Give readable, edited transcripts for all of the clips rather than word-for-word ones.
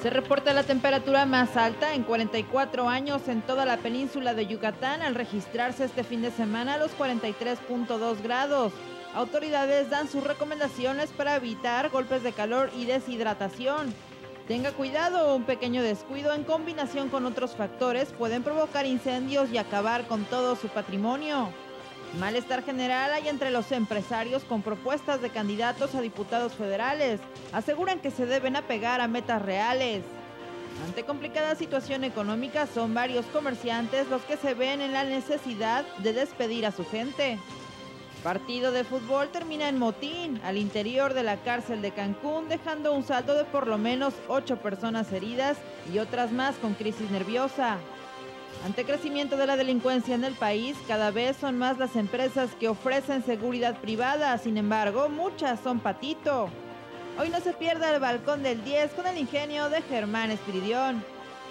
Se reporta la temperatura más alta en 44 años en toda la península de Yucatán al registrarse este fin de semana los 43.2 grados. Autoridades dan sus recomendaciones para evitar golpes de calor y deshidratación. Tenga cuidado, un pequeño descuido en combinación con otros factores pueden provocar incendios y acabar con todo su patrimonio. Malestar general hay entre los empresarios con propuestas de candidatos a diputados federales. Aseguran que se deben apegar a metas reales. Ante complicada situación económica, son varios comerciantes los que se ven en la necesidad de despedir a su gente. Partido de fútbol termina en motín al interior de la cárcel de Cancún, dejando un saldo de por lo menos 8 personas heridas y otras más con crisis nerviosa. Ante crecimiento de la delincuencia en el país, cada vez son más las empresas que ofrecen seguridad privada, sin embargo, muchas son patito. Hoy no se pierda el Balcón del 10 con el ingenio de Germán Espiridión.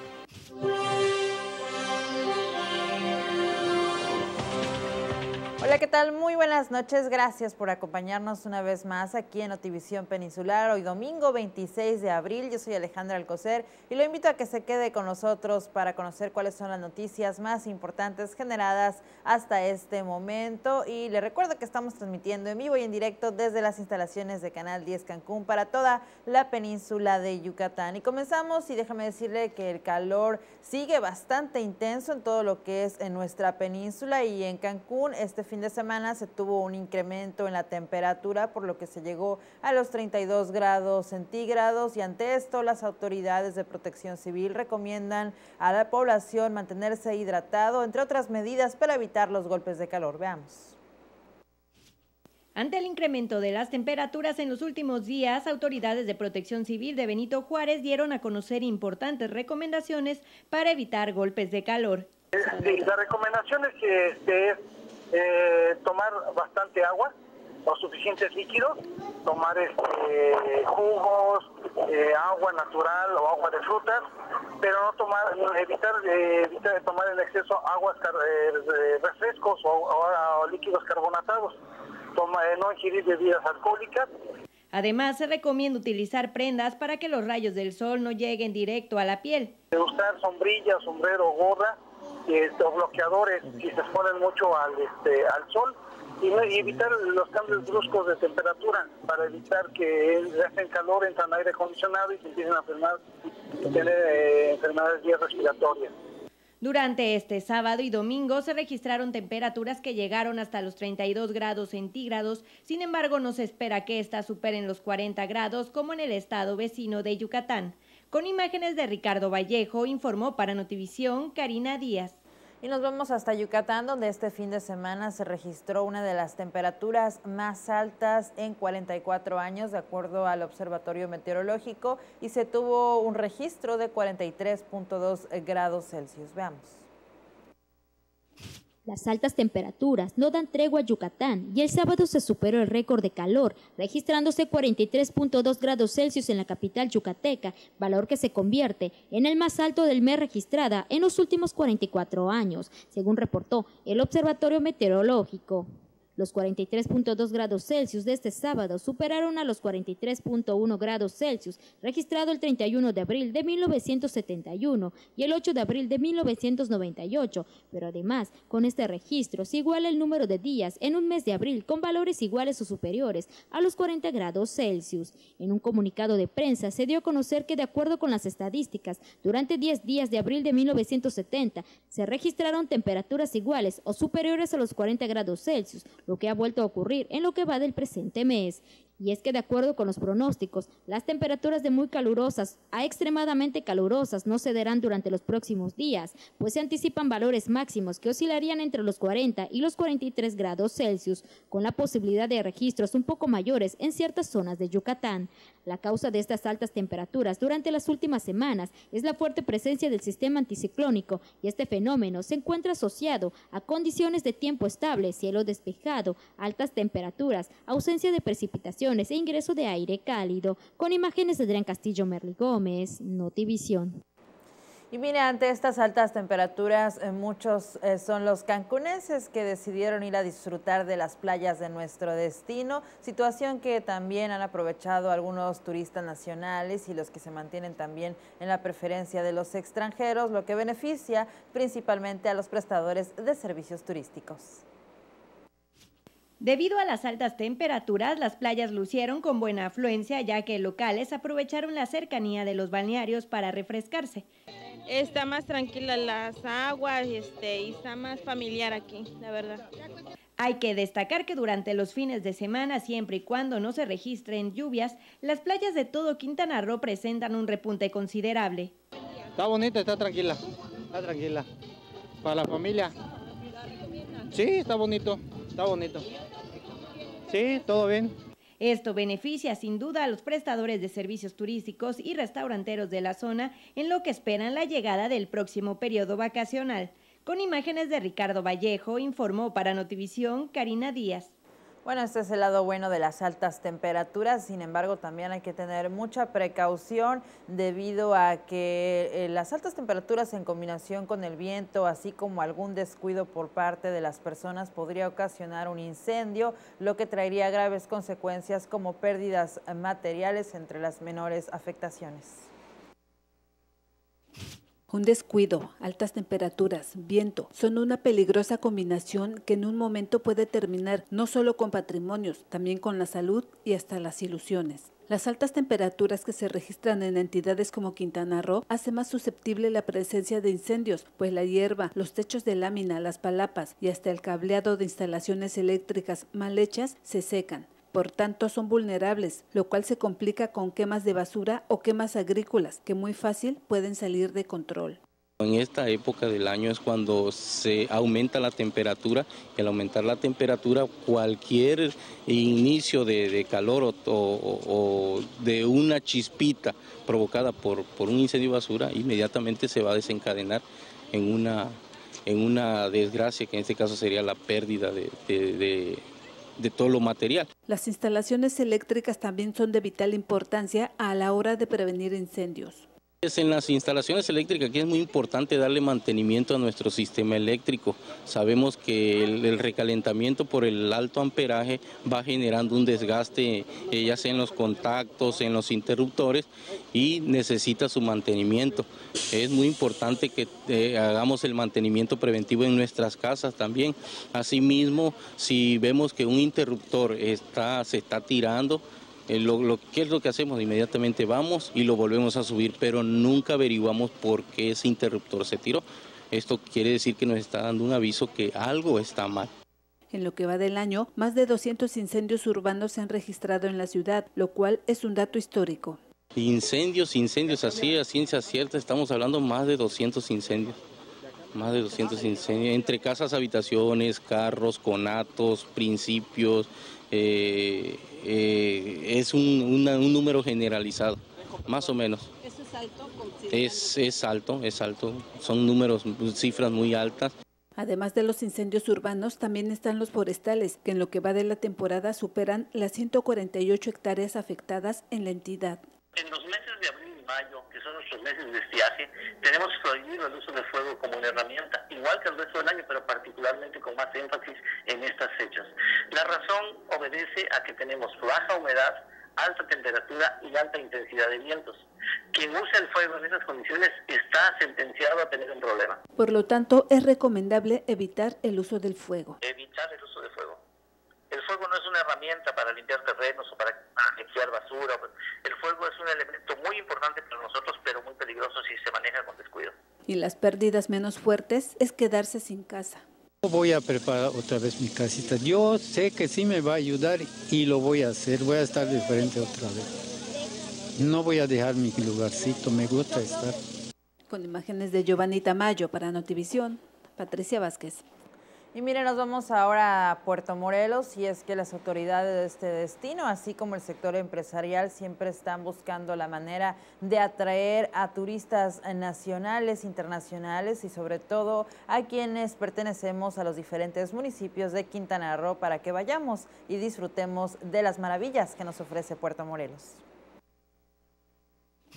Hola, ¿qué tal? Muy buenas noches. Gracias por acompañarnos una vez más aquí en Notivisión Peninsular. Hoy domingo 26 de abril. Yo soy Alejandra Alcocer y lo invito a que se quede con nosotros para conocer cuáles son las noticias más importantes generadas hasta este momento. Y le recuerdo que estamos transmitiendo en vivo y en directo desde las instalaciones de Canal 10 Cancún para toda la península de Yucatán. Y comenzamos, y déjame decirle que el calor sigue bastante intenso en todo lo que es en nuestra península, y en Cancún este fin de semana se tuvo un incremento en la temperatura, por lo que se llegó a los 32 grados centígrados, y ante esto las autoridades de Protección Civil recomiendan a la población mantenerse hidratado, entre otras medidas para evitar los golpes de calor. Veamos. Ante el incremento de las temperaturas en los últimos días, autoridades de Protección Civil de Benito Juárez dieron a conocer importantes recomendaciones para evitar golpes de calor. Sí, la recomendación es que tomar bastante agua o suficientes líquidos, tomar jugos, agua natural o agua de frutas, pero no evitar tomar en exceso aguas, refrescos o líquidos carbonatados. No ingerir bebidas alcohólicas. Además, se recomienda utilizar prendas para que los rayos del sol no lleguen directo a la piel. Usar sombrilla, sombrero, gorra, o bloqueadores si se exponen mucho al sol, y evitar los cambios bruscos de temperatura para evitar que hacen calor, entran aire acondicionado y se empiecen a tener enfermedades vías respiratorias. Durante este sábado y domingo se registraron temperaturas que llegaron hasta los 32 grados centígrados, sin embargo no se espera que estas superen los 40 grados como en el estado vecino de Yucatán. Con imágenes de Ricardo Vallejo, informó para Notivisión Karina Díaz. Y nos vamos hasta Yucatán, donde este fin de semana se registró una de las temperaturas más altas en 44 años, de acuerdo al Observatorio Meteorológico, y se tuvo un registro de 43.2 grados Celsius. Veamos. Las altas temperaturas no dan tregua a Yucatán y el sábado se superó el récord de calor, registrándose 43.2 grados Celsius en la capital yucateca, valor que se convierte en el más alto del mes registrada en los últimos 44 años, según reportó el Observatorio Meteorológico. Los 43.2 grados Celsius de este sábado superaron a los 43.1 grados Celsius registrado el 31 de abril de 1971 y el 8 de abril de 1998, pero además con este registro se iguala el número de días en un mes de abril con valores iguales o superiores a los 40 grados Celsius. En un comunicado de prensa se dio a conocer que de acuerdo con las estadísticas, durante 10 días de abril de 1970 se registraron temperaturas iguales o superiores a los 40 grados Celsius, lo que ha vuelto a ocurrir en lo que va del presente mes. Y es que de acuerdo con los pronósticos, las temperaturas de muy calurosas a extremadamente calurosas no cederán durante los próximos días, pues se anticipan valores máximos que oscilarían entre los 40 y los 43 grados Celsius, con la posibilidad de registros un poco mayores en ciertas zonas de Yucatán. La causa de estas altas temperaturas durante las últimas semanas es la fuerte presencia del sistema anticiclónico, y este fenómeno se encuentra asociado a condiciones de tiempo estable, cielo despejado, altas temperaturas, ausencia de precipitaciones e ingreso de aire cálido. Con imágenes de Adrián Castillo Merli Gómez, Notivisión. Y mire, ante estas altas temperaturas, muchos son los cancunenses que decidieron ir a disfrutar de las playas de nuestro destino, situación que también han aprovechado algunos turistas nacionales y los que se mantienen también en la preferencia de los extranjeros, lo que beneficia principalmente a los prestadores de servicios turísticos. Debido a las altas temperaturas, las playas lucieron con buena afluencia, ya que locales aprovecharon la cercanía de los balnearios para refrescarse. Está más tranquila las aguas y está más familiar aquí, la verdad. Hay que destacar que durante los fines de semana, siempre y cuando no se registren lluvias, las playas de todo Quintana Roo presentan un repunte considerable. Está bonita, está tranquila, para la familia. Sí, está bonito, Sí, todo bien. Esto beneficia sin duda a los prestadores de servicios turísticos y restauranteros de la zona en lo que esperan la llegada del próximo periodo vacacional. Con imágenes de Ricardo Vallejo, informó para Notivisión Karina Díaz. Bueno, este es el lado bueno de las altas temperaturas, sin embargo también hay que tener mucha precaución debido a que las altas temperaturas en combinación con el viento, así como algún descuido por parte de las personas podría ocasionar un incendio, lo que traería graves consecuencias como pérdidas materiales entre las menores afectaciones. Un descuido, altas temperaturas, viento, son una peligrosa combinación que en un momento puede terminar no solo con patrimonios, también con la salud y hasta las ilusiones. Las altas temperaturas que se registran en entidades como Quintana Roo hace más susceptible la presencia de incendios, pues la hierba, los techos de lámina, las palapas y hasta el cableado de instalaciones eléctricas mal hechas se secan. Por tanto, son vulnerables, lo cual se complica con quemas de basura o quemas agrícolas, que muy fácil pueden salir de control. En esta época del año es cuando se aumenta la temperatura, y al aumentar la temperatura cualquier inicio de calor o de una chispita provocada por un incendio de basura inmediatamente se va a desencadenar en una desgracia, que en este caso sería la pérdida de todo lo material. Las instalaciones eléctricas también son de vital importancia a la hora de prevenir incendios. En las instalaciones eléctricas aquí es muy importante darle mantenimiento a nuestro sistema eléctrico. Sabemos que el recalentamiento por el alto amperaje va generando un desgaste, ya sea en los contactos, en los interruptores, y necesita su mantenimiento. Es muy importante que hagamos el mantenimiento preventivo en nuestras casas también. Asimismo, si vemos que un interruptor se está tirando, ¿qué es lo que hacemos? Inmediatamente vamos y lo volvemos a subir, pero nunca averiguamos por qué ese interruptor se tiró. Esto quiere decir que nos está dando un aviso que algo está mal. En lo que va del año, más de 200 incendios urbanos se han registrado en la ciudad, lo cual es un dato histórico. Incendios, así a ciencia cierta, estamos hablando más de 200 incendios. Más de 200 incendios, entre casas, habitaciones, carros, conatos, principios. Es un número generalizado, más o menos. ¿Eso es alto? Es alto, son cifras muy altas. Además de los incendios urbanos, también están los forestales, que en lo que va de la temporada superan las 148 hectáreas afectadas en la entidad. En los meses de abril y mayo, que son nuestros meses de estiaje, tenemos prohibido el uso del fuego como una herramienta, igual que el resto del año, pero particularmente con más énfasis en estas fechas. La razón obedece a que tenemos baja humedad, alta temperatura y alta intensidad de vientos. Quien usa el fuego en esas condiciones está sentenciado a tener un problema. Por lo tanto, es recomendable evitar el uso del fuego. Evitar el uso del fuego. El fuego no es una herramienta para limpiar terrenos o para limpiar basura. El fuego es un elemento muy importante para nosotros, pero muy peligroso si se maneja con descuido. Y las pérdidas menos fuertes es quedarse sin casa. Voy a preparar otra vez mi casita. Yo sé que sí me va a ayudar y lo voy a hacer. Voy a estar diferente otra vez. No voy a dejar mi lugarcito, me gusta estar. Con imágenes de Giovanni Tamayo para Notivisión, Patricia Vázquez. Y mire, nos vamos ahora a Puerto Morelos, y es que las autoridades de este destino, así como el sector empresarial, siempre están buscando la manera de atraer a turistas nacionales, internacionales y sobre todo a quienes pertenecemos a los diferentes municipios de Quintana Roo para que vayamos y disfrutemos de las maravillas que nos ofrece Puerto Morelos.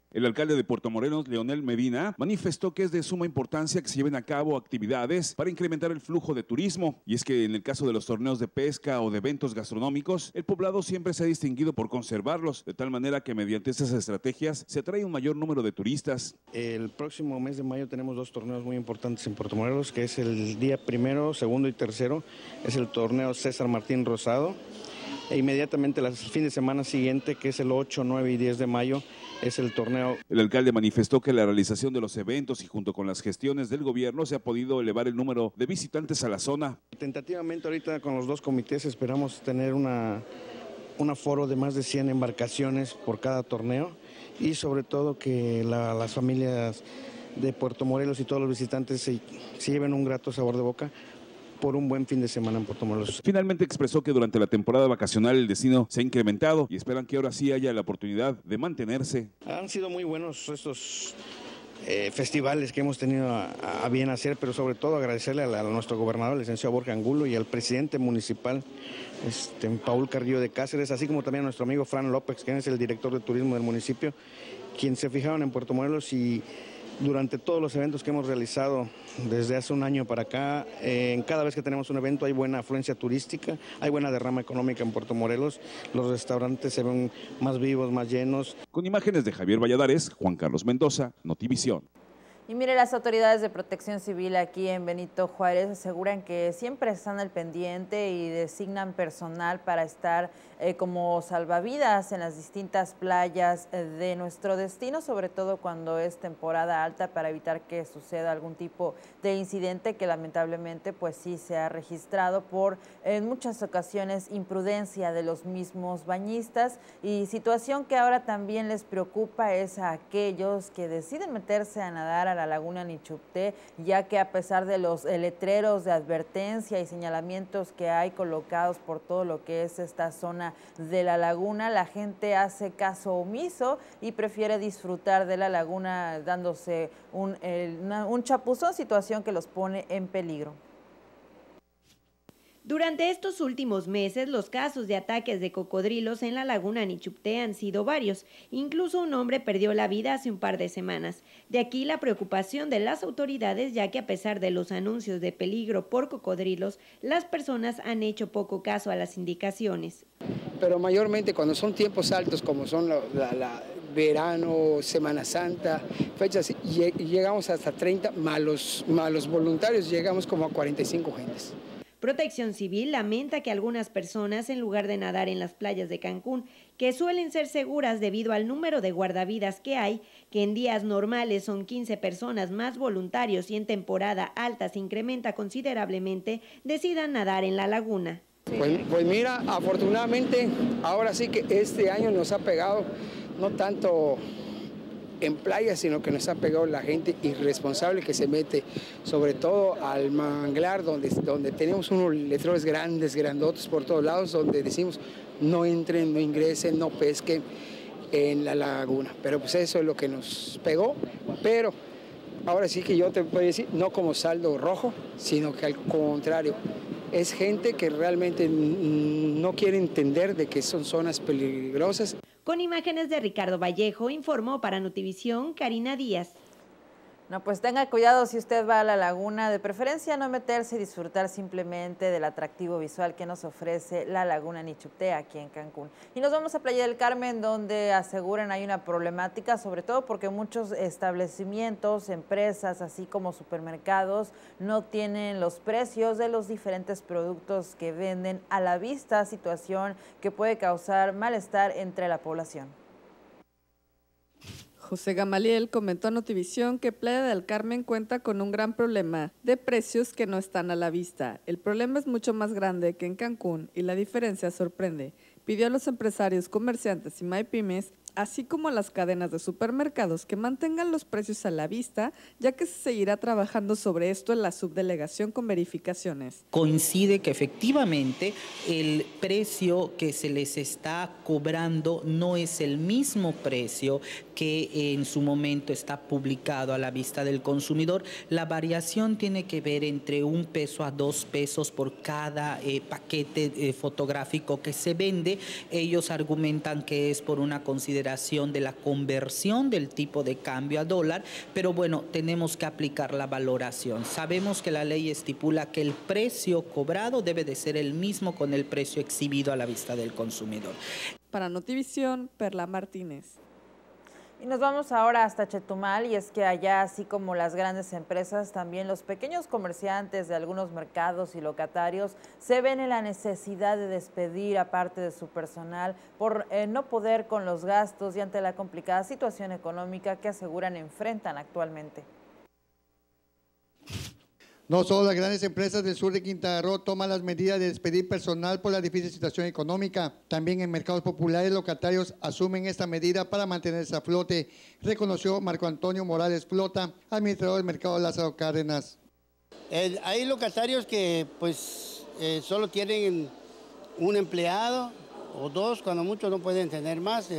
El alcalde de Puerto Morelos, Leonel Medina, manifestó que es de suma importancia que se lleven a cabo actividades para incrementar el flujo de turismo. Y es que en el caso de los torneos de pesca o de eventos gastronómicos, el poblado siempre se ha distinguido por conservarlos, de tal manera que mediante estas estrategias se atrae un mayor número de turistas. El próximo mes de mayo tenemos 2 torneos muy importantes en Puerto Morelos, que es el día 1, 2 y 3, es el torneo César Martín Rosado. E inmediatamente el fin de semana siguiente, que es el 8, 9 y 10 de mayo, es el torneo. El alcalde manifestó que la realización de los eventos y junto con las gestiones del gobierno se ha podido elevar el número de visitantes a la zona. Tentativamente ahorita con los 2 comités esperamos tener un aforo de más de 100 embarcaciones por cada torneo y sobre todo que las familias de Puerto Morelos y todos los visitantes se lleven un grato sabor de boca por un buen fin de semana en Puerto Morelos. Finalmente expresó que durante la temporada vacacional el destino se ha incrementado y esperan que ahora sí haya la oportunidad de mantenerse. Han sido muy buenos estos festivales que hemos tenido a bien hacer, pero sobre todo agradecerle a nuestro gobernador, el licenciado Borja Angulo, y al presidente municipal, Paul Carrillo de Cáceres, así como también a nuestro amigo Fran López, quien es el director de turismo del municipio, quien se fijaron en Puerto Morelos y durante todos los eventos que hemos realizado desde hace un año para acá, cada vez que tenemos un evento hay buena afluencia turística, hay buena derrama económica en Puerto Morelos, los restaurantes se ven más vivos, más llenos. Con imágenes de Javier Valladares, Juan Carlos Mendoza, Notivisión. Y mire, las autoridades de protección civil aquí en Benito Juárez aseguran que siempre están al pendiente y designan personal para estar como salvavidas en las distintas playas de nuestro destino, sobre todo cuando es temporada alta, para evitar que suceda algún tipo de incidente que lamentablemente pues sí se ha registrado por en muchas ocasiones imprudencia de los mismos bañistas, y situación que ahora también les preocupa es a aquellos que deciden meterse a nadar a la laguna Nichupté, ya que a pesar de los letreros de advertencia y señalamientos que hay colocados por todo lo que es esta zona de la laguna, la gente hace caso omiso y prefiere disfrutar de la laguna dándose un chapuzón, situación que los pone en peligro. Durante estos últimos meses, los casos de ataques de cocodrilos en la laguna Nichupté han sido varios. Incluso un hombre perdió la vida hace un par de semanas. De aquí la preocupación de las autoridades, ya que a pesar de los anuncios de peligro por cocodrilos, las personas han hecho poco caso a las indicaciones. Pero mayormente cuando son tiempos altos, como son verano, Semana Santa, fechas, llegamos hasta 30, malos voluntarios, llegamos como a 45 gentes. Protección Civil lamenta que algunas personas, en lugar de nadar en las playas de Cancún, que suelen ser seguras debido al número de guardavidas que hay, que en días normales son 15 personas más voluntarios y en temporada alta se incrementa considerablemente, decidan nadar en la laguna. Pues mira, afortunadamente, ahora sí que este año nos ha pegado, no tanto en playas, sino que nos ha pegado la gente irresponsable que se mete, sobre todo al manglar, donde tenemos unos letreros grandes, grandotes por todos lados, donde decimos no entren, no ingresen, no pesquen en la laguna. Pero pues eso es lo que nos pegó, pero ahora sí que yo te puedo decir, no como saldo rojo, sino que al contrario, es gente que realmente no quiere entender de que son zonas peligrosas. Con imágenes de Ricardo Vallejo, informó para Notivisión Karina Díaz. No, pues tenga cuidado si usted va a la laguna, de preferencia no meterse y disfrutar simplemente del atractivo visual que nos ofrece la laguna Nichupté aquí en Cancún. Y nos vamos a Playa del Carmen, donde aseguran hay una problemática, sobre todo porque muchos establecimientos, empresas, así como supermercados, no tienen los precios de los diferentes productos que venden a la vista, situación que puede causar malestar entre la población. José Gamaliel comentó a Notivisión que Playa del Carmen cuenta con un gran problema de precios que no están a la vista. El problema es mucho más grande que en Cancún y la diferencia sorprende. Pidió a los empresarios, comerciantes y MyPymes, así como a las cadenas de supermercados, que mantengan los precios a la vista, ya que se seguirá trabajando sobre esto en la subdelegación con verificaciones. Coincide que efectivamente el precio que se les está cobrando no es el mismo precio que en su momento está publicado a la vista del consumidor. La variación tiene que ver entre 1 peso a 2 pesos por cada paquete fotográfico que se vende. Ellos argumentan que es por una consideración de la conversión del tipo de cambio a dólar, pero bueno, tenemos que aplicar la valoración. Sabemos que la ley estipula que el precio cobrado debe de ser el mismo con el precio exhibido a la vista del consumidor. Para Notivisión, Perla Martínez. Y nos vamos ahora hasta Chetumal, y es que allá, así como las grandes empresas, también los pequeños comerciantes de algunos mercados y locatarios se ven en la necesidad de despedir a parte de su personal por no poder con los gastos y ante la complicada situación económica que aseguran enfrentan actualmente. No solo las grandes empresas del sur de Quintana Roo toman las medidas de despedir personal por la difícil situación económica. También en mercados populares locatarios asumen esta medida para mantenerse a flote, reconoció Marco Antonio Morales Flota, administrador del mercado Lázaro Cárdenas. Hay locatarios que pues solo tienen un empleado o 2, cuando mucho no pueden tener más,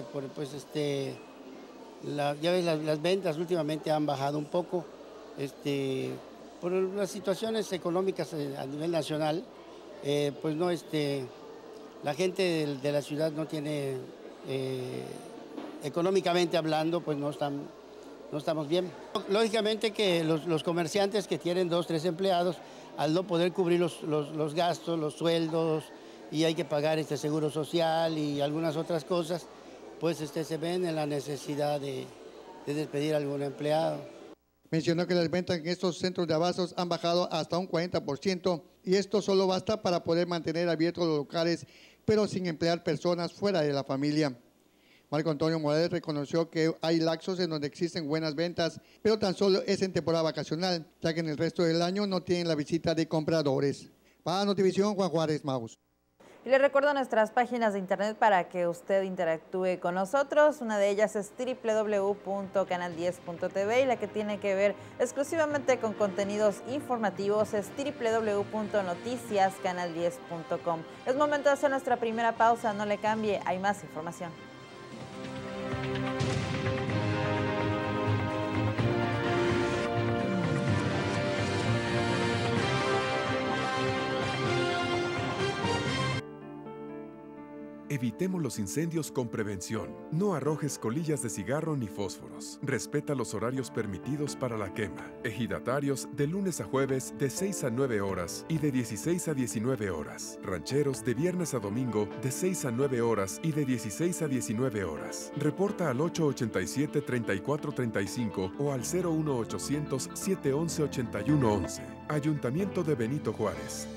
ya ves, las ventas últimamente han bajado un poco. Por las situaciones económicas a nivel nacional, pues no, la gente de la ciudad no tiene, económicamente hablando, pues no estamos bien. Lógicamente que los comerciantes que tienen 2, 3 empleados, al no poder cubrir los gastos, los sueldos, y hay que pagar seguro social y algunas otras cosas, pues se ven en la necesidad de despedir a algún empleado. Mencionó que las ventas en estos centros de abastos han bajado hasta un 40% y esto solo basta para poder mantener abiertos los locales, pero sin emplear personas fuera de la familia. Marco Antonio Morales reconoció que hay lapsos en donde existen buenas ventas, pero tan solo es en temporada vacacional, ya que en el resto del año no tienen la visita de compradores. Para Notivisión, Juan Juárez Maus. Y les recuerdo nuestras páginas de internet para que usted interactúe con nosotros. Una de ellas es www.canal10.tv y la que tiene que ver exclusivamente con contenidos informativos es www.noticiascanal10.com. Es momento de hacer nuestra primera pausa, no le cambie, hay más información. Evitemos los incendios con prevención. No arrojes colillas de cigarro ni fósforos. Respeta los horarios permitidos para la quema. Ejidatarios de lunes a jueves de 6 a 9 horas y de 16 a 19 horas. Rancheros de viernes a domingo de 6 a 9 horas y de 16 a 19 horas. Reporta al 887-3435 o al 01800-711-8111. Ayuntamiento de Benito Juárez.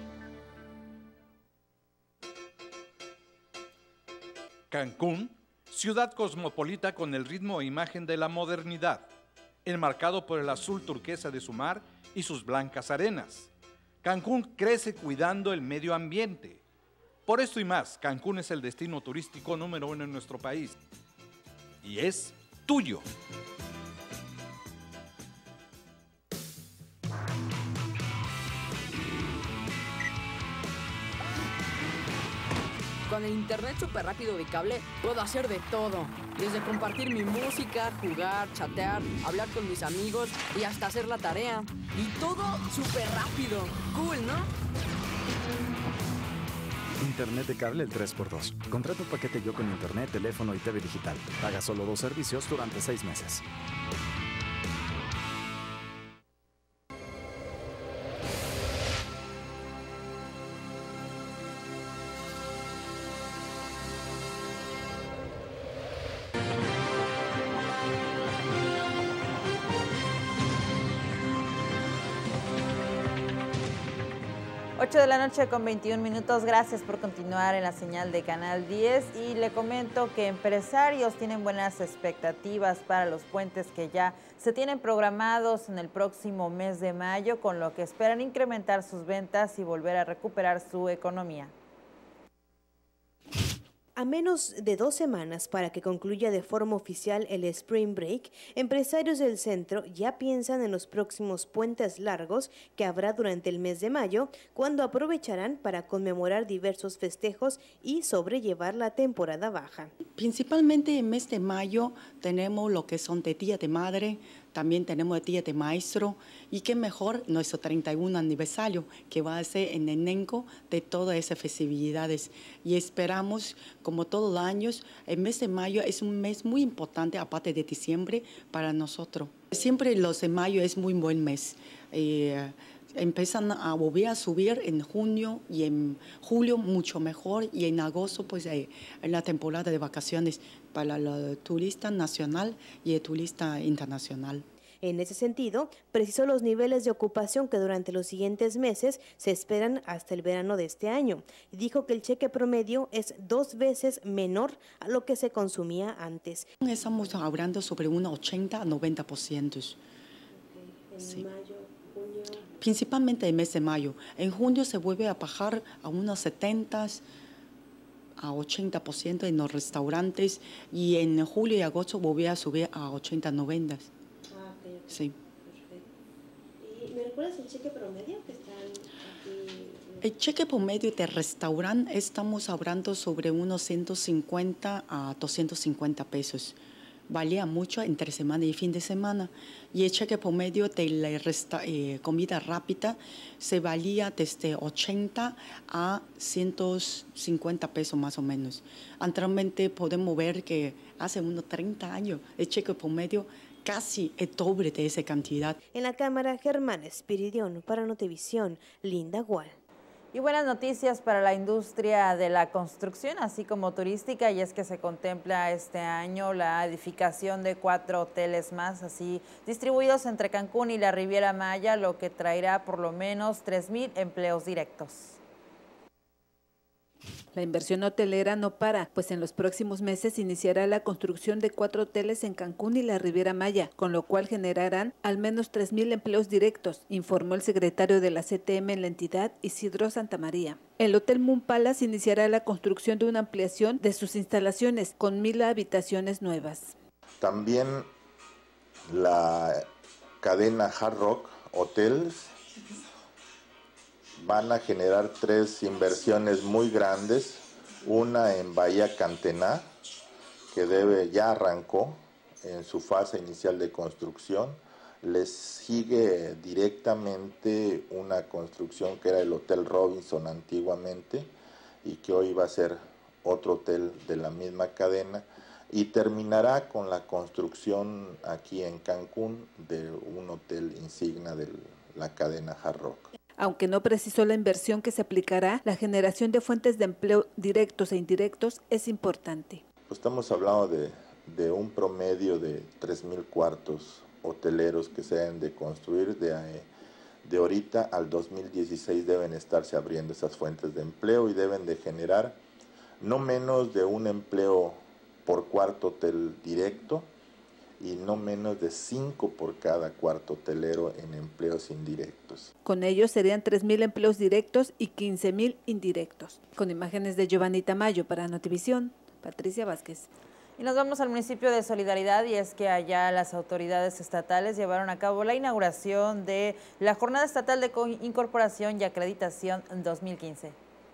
Cancún, ciudad cosmopolita con el ritmo e imagen de la modernidad, enmarcado por el azul turquesa de su mar y sus blancas arenas. Cancún crece cuidando el medio ambiente. Por esto y más, Cancún es el destino turístico número 1 en nuestro país. Y es tuyo. Con el internet súper rápido de cable puedo hacer de todo. Desde compartir mi música, jugar, chatear, hablar con mis amigos y hasta hacer la tarea. Y todo súper rápido. Cool, ¿no? Internet de cable el 3x2. Contrata un paquete Yo con internet, teléfono y TV digital. Paga solo 2 servicios durante 6 meses. Ocho de la noche con 21 minutos. Gracias por continuar en la señal de Canal 10 y le comento que empresarios tienen buenas expectativas para los puentes que ya se tienen programados en el próximo mes de mayo, con lo que esperan incrementar sus ventas y volver a recuperar su economía. A menos de 2 semanas para que concluya de forma oficial el Spring Break, empresarios del centro ya piensan en los próximos puentes largos que habrá durante el mes de mayo, cuando aprovecharán para conmemorar diversos festejos y sobrellevar la temporada baja. Principalmente en el mes de mayo tenemos lo que son de Día de Madre, también tenemos el Día de Maestro y qué mejor nuestro 31 aniversario que va a ser en enero de todas esas festividades. Y esperamos, como todos los años, el mes de mayo es un mes muy importante, aparte de diciembre, para nosotros. Siempre los de mayo es muy buen mes. Empiezan a volver a subir en junio y en julio mucho mejor y en agosto pues en la temporada de vacaciones para el turista nacional y el turista internacional. En ese sentido, precisó los niveles de ocupación que durante los siguientes meses se esperan hasta el verano de este año. Dijo que el cheque promedio es 2 veces menor a lo que se consumía antes. Estamos hablando sobre unos 80 a 90%. Sí. Principalmente el mes de mayo. En junio se vuelve a bajar a unos 70 a 80% en los restaurantes y en julio y agosto vuelve a subir a 80 90. Okay. Sí. Perfecto. ¿Y me recuerdas el cheque promedio que está aquí? El cheque promedio de restaurante estamos hablando sobre unos 150 a 250 pesos. Valía mucho entre semana y fin de semana. Y el cheque promedio de la comida rápida se valía desde 80 a 150 pesos más o menos. Anteriormente podemos ver que hace unos 30 años el cheque promedio casi el doble de esa cantidad. En la Cámara, Germán Espiridión, para Notivisión, Linda Gual. Y buenas noticias para la industria de la construcción, así como turística, y es que se contempla este año la edificación de 4 hoteles más, así distribuidos entre Cancún y la Riviera Maya, lo que traerá por lo menos 3,000 empleos directos. La inversión hotelera no para, pues en los próximos meses iniciará la construcción de 4 hoteles en Cancún y la Riviera Maya, con lo cual generarán al menos 3,000 empleos directos, informó el secretario de la CTM en la entidad, Isidro Santamaría. El Hotel Moon Palace iniciará la construcción de una ampliación de sus instalaciones con 1,000 habitaciones nuevas. También la cadena Hard Rock Hotels van a generar 3 inversiones muy grandes, una en Bahía Cantená, que ya arrancó en su fase inicial de construcción. Les sigue directamente una construcción que era el Hotel Robinson antiguamente y que hoy va a ser otro hotel de la misma cadena, y terminará con la construcción aquí en Cancún de un hotel insignia de la cadena Hard Rock. Aunque no precisó la inversión que se aplicará, la generación de fuentes de empleo directos e indirectos es importante. Pues estamos hablando de un promedio de 3,000 cuartos hoteleros que se deben de construir. De ahorita al 2016 deben estarse abriendo esas fuentes de empleo y deben de generar no menos de un empleo por cuarto hotel directo y no menos de 5 por cada cuarto hotelero en empleos indirectos. Con ellos serían 3,000 empleos directos y 15,000 indirectos. Con imágenes de Giovanni Tamayo para Notivisión, Patricia Vázquez. Y nos vamos al municipio de Solidaridad, y es que allá las autoridades estatales llevaron a cabo la inauguración de la Jornada Estatal de Incorporación y Acreditación 2015.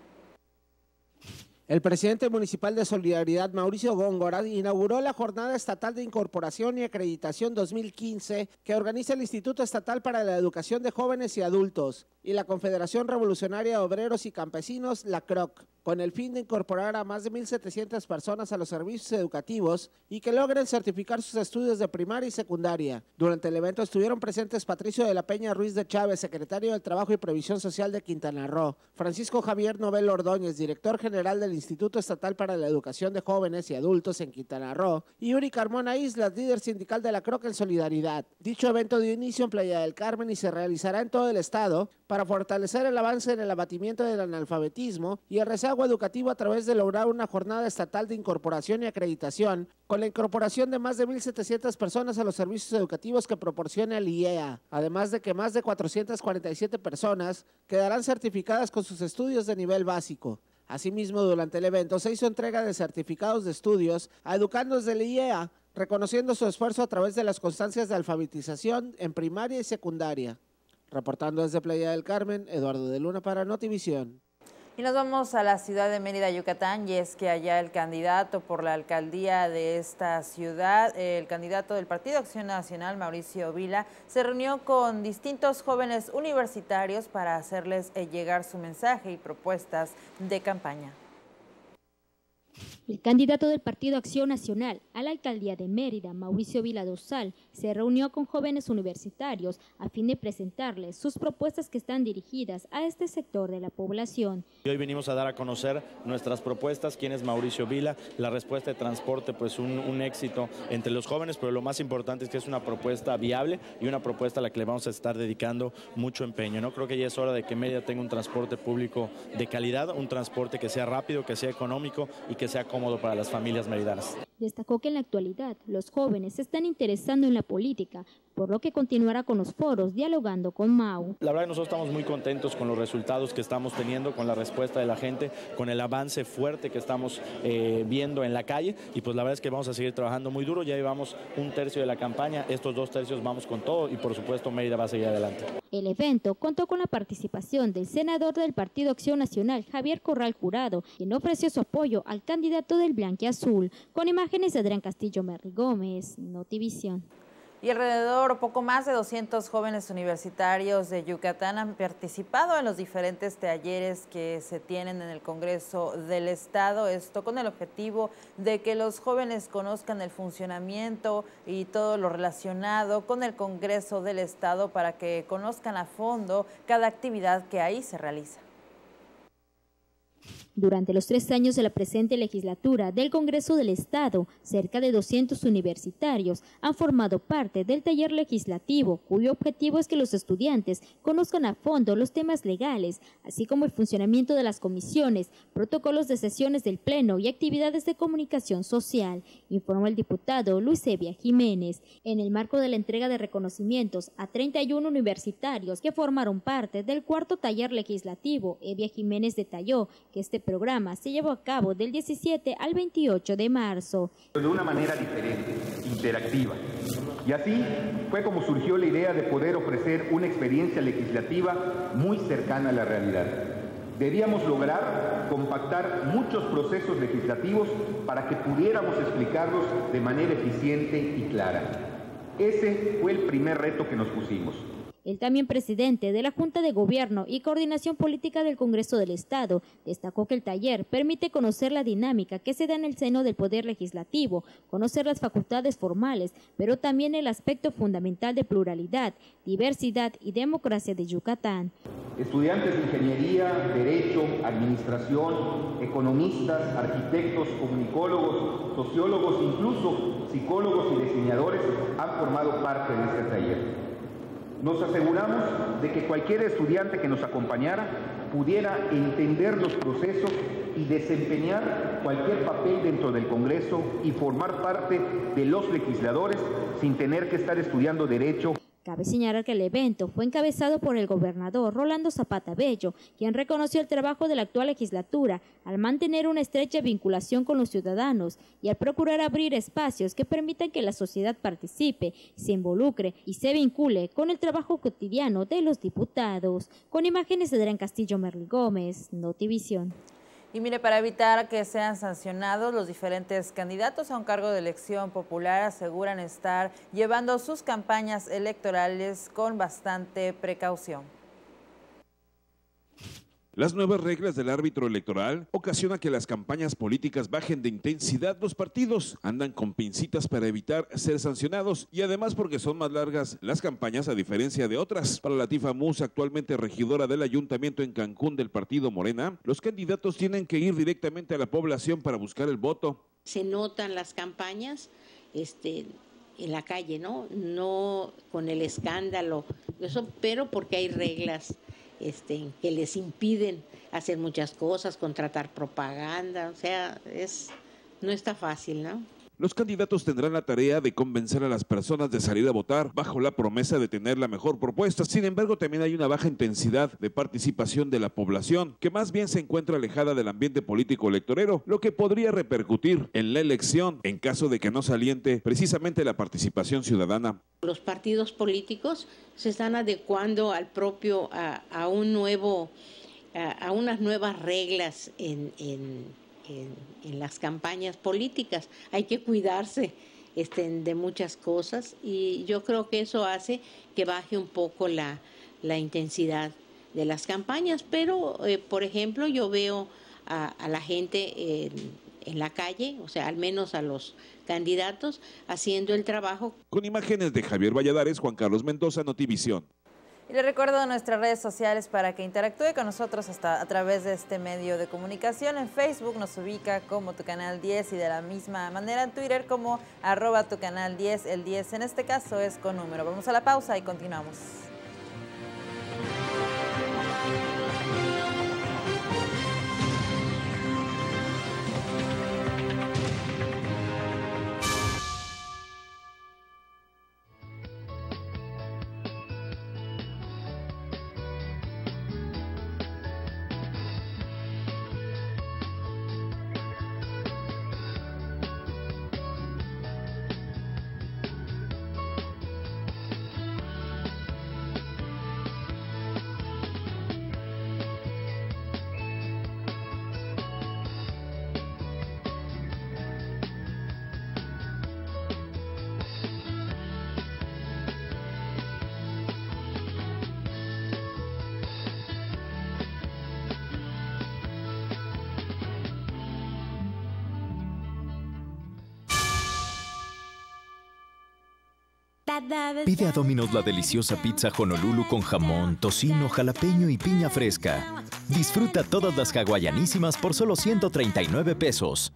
El presidente municipal de Solidaridad, Mauricio Góngora, inauguró la Jornada Estatal de Incorporación y Acreditación 2015 que organiza el Instituto Estatal para la Educación de Jóvenes y Adultos y la Confederación Revolucionaria de Obreros y Campesinos, la CROC, con el fin de incorporar a más de 1,700 personas a los servicios educativos y que logren certificar sus estudios de primaria y secundaria. Durante el evento estuvieron presentes Patricio de la Peña Ruiz de Chávez, secretario del Trabajo y Previsión Social de Quintana Roo, Francisco Javier Novel Ordóñez, director general del Instituto Estatal para la Educación de Jóvenes y Adultos en Quintana Roo, y Yuri Carmona Islas, líder sindical de la CROC en Solidaridad. Dicho evento dio inicio en Playa del Carmen y se realizará en todo el estado para fortalecer el avance en el abatimiento del analfabetismo y el rezago educativo a través de lograr una jornada estatal de incorporación y acreditación con la incorporación de más de 1,700 personas a los servicios educativos que proporciona el IEA, además de que más de 447 personas quedarán certificadas con sus estudios de nivel básico. Asimismo, durante el evento se hizo entrega de certificados de estudios a educandos del IEA, reconociendo su esfuerzo a través de las constancias de alfabetización en primaria y secundaria. Reportando desde Playa del Carmen, Eduardo de Luna para Notivisión. Y nos vamos a la ciudad de Mérida, Yucatán, y es que allá el candidato por la alcaldía de esta ciudad, el candidato del Partido Acción Nacional, Mauricio Vila, se reunió con distintos jóvenes universitarios para hacerles llegar su mensaje y propuestas de campaña. El candidato del Partido Acción Nacional a la alcaldía de Mérida, Mauricio Vila Dosal, se reunió con jóvenes universitarios a fin de presentarles sus propuestas que están dirigidas a este sector de la población. Hoy venimos a dar a conocer nuestras propuestas, quién es Mauricio Vila, la respuesta de transporte, pues un éxito entre los jóvenes, pero lo más importante es que es una propuesta viable y una propuesta a la que le vamos a estar dedicando mucho empeño, ¿no? Creo que ya es hora de que Mérida tenga un transporte público de calidad, un transporte que sea rápido, que sea económico y que sea cómodo para las familias meridanas. Destacó que en la actualidad los jóvenes se están interesando en la política, por lo que continuará con los foros dialogando con Mau. La verdad, nosotros estamos muy contentos con los resultados que estamos teniendo, con la respuesta de la gente, con el avance fuerte que estamos viendo en la calle, y pues la verdad es que vamos a seguir trabajando muy duro. Ya llevamos un tercio de la campaña, estos 2 tercios vamos con todo y por supuesto Mérida va a seguir adelante. El evento contó con la participación del senador del Partido Acción Nacional, Javier Corral Jurado, quien ofreció su apoyo al candidato del Blanquiazul, con imágenes de Adrián Castillo Merry Gómez, Notivisión. Y alrededor, poco más de 200 jóvenes universitarios de Yucatán han participado en los diferentes talleres que se tienen en el Congreso del Estado, esto con el objetivo de que los jóvenes conozcan el funcionamiento y todo lo relacionado con el Congreso del Estado para que conozcan a fondo cada actividad que ahí se realiza. Durante los 3 años de la presente legislatura del Congreso del Estado, cerca de 200 universitarios han formado parte del taller legislativo, cuyo objetivo es que los estudiantes conozcan a fondo los temas legales, así como el funcionamiento de las comisiones, protocolos de sesiones del Pleno y actividades de comunicación social, informó el diputado Luis Evia Jiménez, en el marco de la entrega de reconocimientos a 31 universitarios que formaron parte del 4º taller legislativo. Evia Jiménez detalló que este programa se llevó a cabo del 17 al 28 de marzo. De una manera diferente, interactiva. Y así fue como surgió la idea de poder ofrecer una experiencia legislativa muy cercana a la realidad. Debíamos lograr compactar muchos procesos legislativos para que pudiéramos explicarlos de manera eficiente y clara. Ese fue el primer reto que nos pusimos. El también presidente de la Junta de Gobierno y Coordinación Política del Congreso del Estado destacó que el taller permite conocer la dinámica que se da en el seno del Poder Legislativo, conocer las facultades formales, pero también el aspecto fundamental de pluralidad, diversidad y democracia de Yucatán. Estudiantes de ingeniería, derecho, administración, economistas, arquitectos, comunicólogos, sociólogos, incluso psicólogos y diseñadores han formado parte de este taller. Nos aseguramos de que cualquier estudiante que nos acompañara pudiera entender los procesos y desempeñar cualquier papel dentro del Congreso y formar parte de los legisladores sin tener que estar estudiando Derecho. Cabe señalar que el evento fue encabezado por el gobernador Rolando Zapata Bello, quien reconoció el trabajo de la actual legislatura al mantener una estrecha vinculación con los ciudadanos y al procurar abrir espacios que permitan que la sociedad participe, se involucre y se vincule con el trabajo cotidiano de los diputados. Con imágenes de Adrián Castillo Merly Gómez, Notivisión. Y mire, para evitar que sean sancionados, los diferentes candidatos a un cargo de elección popular aseguran estar llevando sus campañas electorales con bastante precaución. Las nuevas reglas del árbitro electoral ocasionan que las campañas políticas bajen de intensidad. Los partidos andan con pincitas para evitar ser sancionados y además porque son más largas las campañas a diferencia de otras. Para Latifa Mus, actualmente regidora del Ayuntamiento en Cancún del partido Morena, los candidatos tienen que ir directamente a la población para buscar el voto. Se notan las campañas en la calle, no con el escándalo, eso, pero porque hay reglas que les impiden hacer muchas cosas, contratar propaganda, o sea, no está fácil, ¿no? Los candidatos tendrán la tarea de convencer a las personas de salir a votar bajo la promesa de tener la mejor propuesta. Sin embargo, también hay una baja intensidad de participación de la población, que más bien se encuentra alejada del ambiente político electorero, lo que podría repercutir en la elección en caso de que no se aliente precisamente la participación ciudadana. Los partidos políticos se están adecuando al propio, a unas nuevas reglas en las campañas políticas. Hay que cuidarse de muchas cosas y yo creo que eso hace que baje un poco la intensidad de las campañas, pero por ejemplo yo veo a la gente en la calle, o sea, al menos a los candidatos, haciendo el trabajo. Con imágenes de Javier Valladares, Juan Carlos Mendoza, Notivisión. Y le recuerdo nuestras redes sociales para que interactúe con nosotros a través de este medio de comunicación. En Facebook nos ubica como Tu Canal 10 y de la misma manera en Twitter como @tucanal10. El 10 en este caso es con número. Vamos a la pausa y continuamos. Pide a Domino's la deliciosa pizza Honolulu con jamón, tocino, jalapeño y piña fresca. Disfruta todas las hawaianísimas por solo 139 pesos.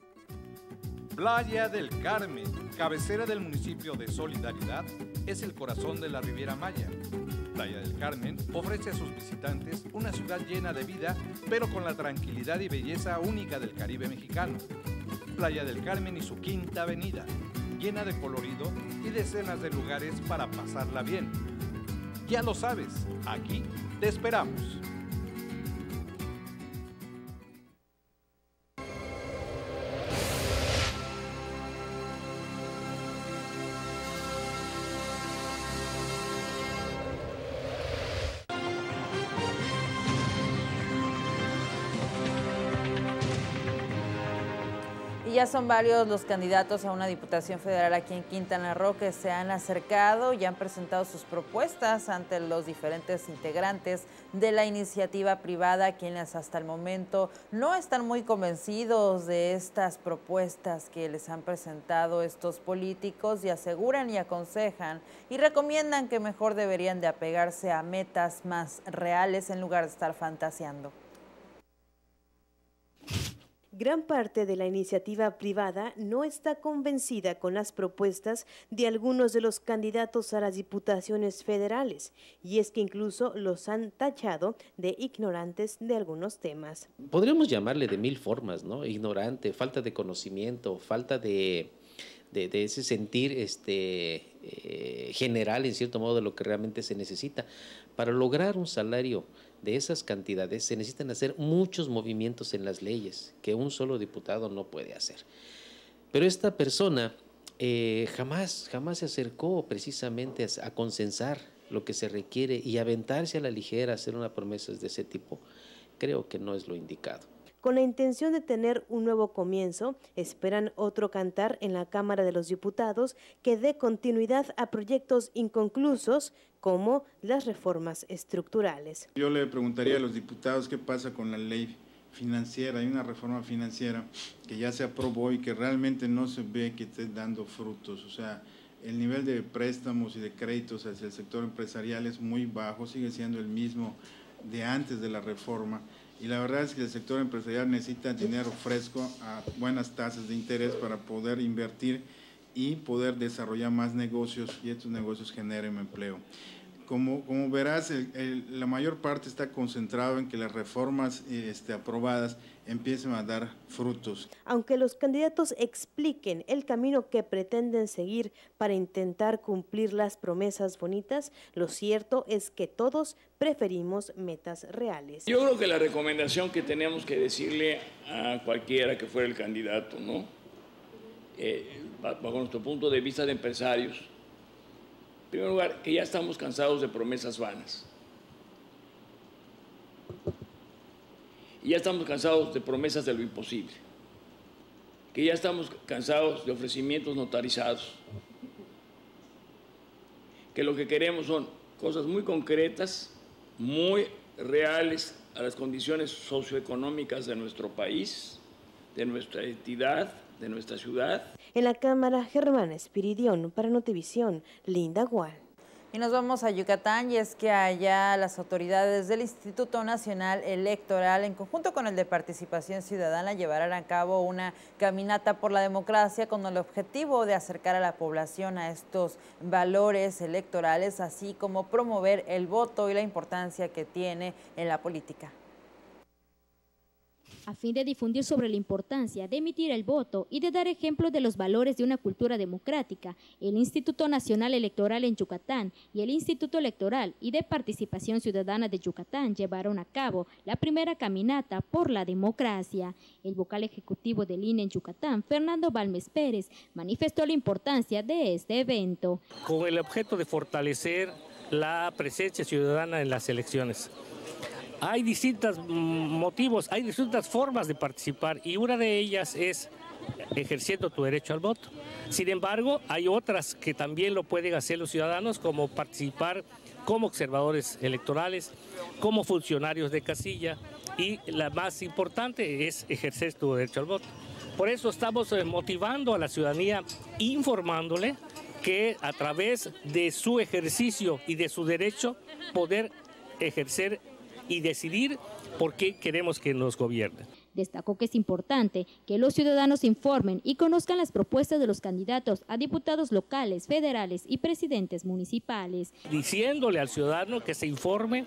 Playa del Carmen, cabecera del municipio de Solidaridad, es el corazón de la Riviera Maya. Playa del Carmen ofrece a sus visitantes una ciudad llena de vida, pero con la tranquilidad y belleza única del Caribe mexicano. Playa del Carmen y su Quinta Avenida, llena de colorido y decenas de lugares para pasarla bien. Ya lo sabes, aquí te esperamos. Ya son varios los candidatos a una diputación federal aquí en Quintana Roo que se han acercado y han presentado sus propuestas ante los diferentes integrantes de la iniciativa privada, quienes hasta el momento no están muy convencidos de estas propuestas que les han presentado estos políticos y aseguran y aconsejan y recomiendan que mejor deberían de apegarse a metas más reales en lugar de estar fantaseando. Gran parte de la iniciativa privada no está convencida con las propuestas de algunos de los candidatos a las diputaciones federales, y es que incluso los han tachado de ignorantes de algunos temas. Podríamos llamarle de mil formas, ¿no? Ignorante, falta de conocimiento, falta de ese sentir general, en cierto modo, de lo que realmente se necesita. Para lograr un salario de esas cantidades se necesitan hacer muchos movimientos en las leyes que un solo diputado no puede hacer. Pero esta persona jamás se acercó precisamente a consensar lo que se requiere y aventarse a la ligera a hacer una promesa de ese tipo. Creo que no es lo indicado. Con la intención de tener un nuevo comienzo, esperan otro cantar en la Cámara de los Diputados que dé continuidad a proyectos inconclusos como las reformas estructurales. Yo le preguntaría a los diputados qué pasa con la ley financiera. Hay una reforma financiera que ya se aprobó y que realmente no se ve que esté dando frutos. O sea, el nivel de préstamos y de créditos hacia el sector empresarial es muy bajo, sigue siendo el mismo de antes de la reforma. Y la verdad es que el sector empresarial necesita dinero fresco a buenas tasas de interés para poder invertir y poder desarrollar más negocios y estos negocios generen empleo. Como verás, la mayor parte está concentrado en que las reformas aprobadas empiecen a dar frutos. Aunque los candidatos expliquen el camino que pretenden seguir para intentar cumplir las promesas bonitas, lo cierto es que todos preferimos metas reales. Yo creo que la recomendación que tenemos que decirle a cualquiera que fuera el candidato, ¿no? Bajo nuestro punto de vista de empresarios, en primer lugar, que ya estamos cansados de promesas vanas. Y ya estamos cansados de promesas de lo imposible, que ya estamos cansados de ofrecimientos notarizados, que lo que queremos son cosas muy concretas, muy reales a las condiciones socioeconómicas de nuestro país, de nuestra entidad, de nuestra ciudad. En la Cámara, Germán Espiridión, para Notivisión, Linda Gual. Y nos vamos a Yucatán, y es que allá las autoridades del Instituto Nacional Electoral, en conjunto con el de Participación Ciudadana, llevarán a cabo una caminata por la democracia con el objetivo de acercar a la población a estos valores electorales, así como promover el voto y la importancia que tiene en la política. A fin de difundir sobre la importancia de emitir el voto y de dar ejemplo de los valores de una cultura democrática, el Instituto Nacional Electoral en Yucatán y el Instituto Electoral y de Participación Ciudadana de Yucatán llevaron a cabo la primera caminata por la democracia. El vocal ejecutivo del INE en Yucatán, Fernando Balmes Pérez, manifestó la importancia de este evento. Con el objeto de fortalecer la presencia ciudadana en las elecciones. Hay distintos motivos, hay distintas formas de participar y una de ellas es ejerciendo tu derecho al voto. Sin embargo, hay otras que también lo pueden hacer los ciudadanos, como participar como observadores electorales, como funcionarios de casilla, y la más importante es ejercer tu derecho al voto. Por eso estamos motivando a la ciudadanía, informándole que a través de su ejercicio y de su derecho poder ejercer y decidir por qué queremos que nos gobiernen. Destacó que es importante que los ciudadanos se informen y conozcan las propuestas de los candidatos a diputados locales, federales y presidentes municipales. Diciéndole al ciudadano que se informe,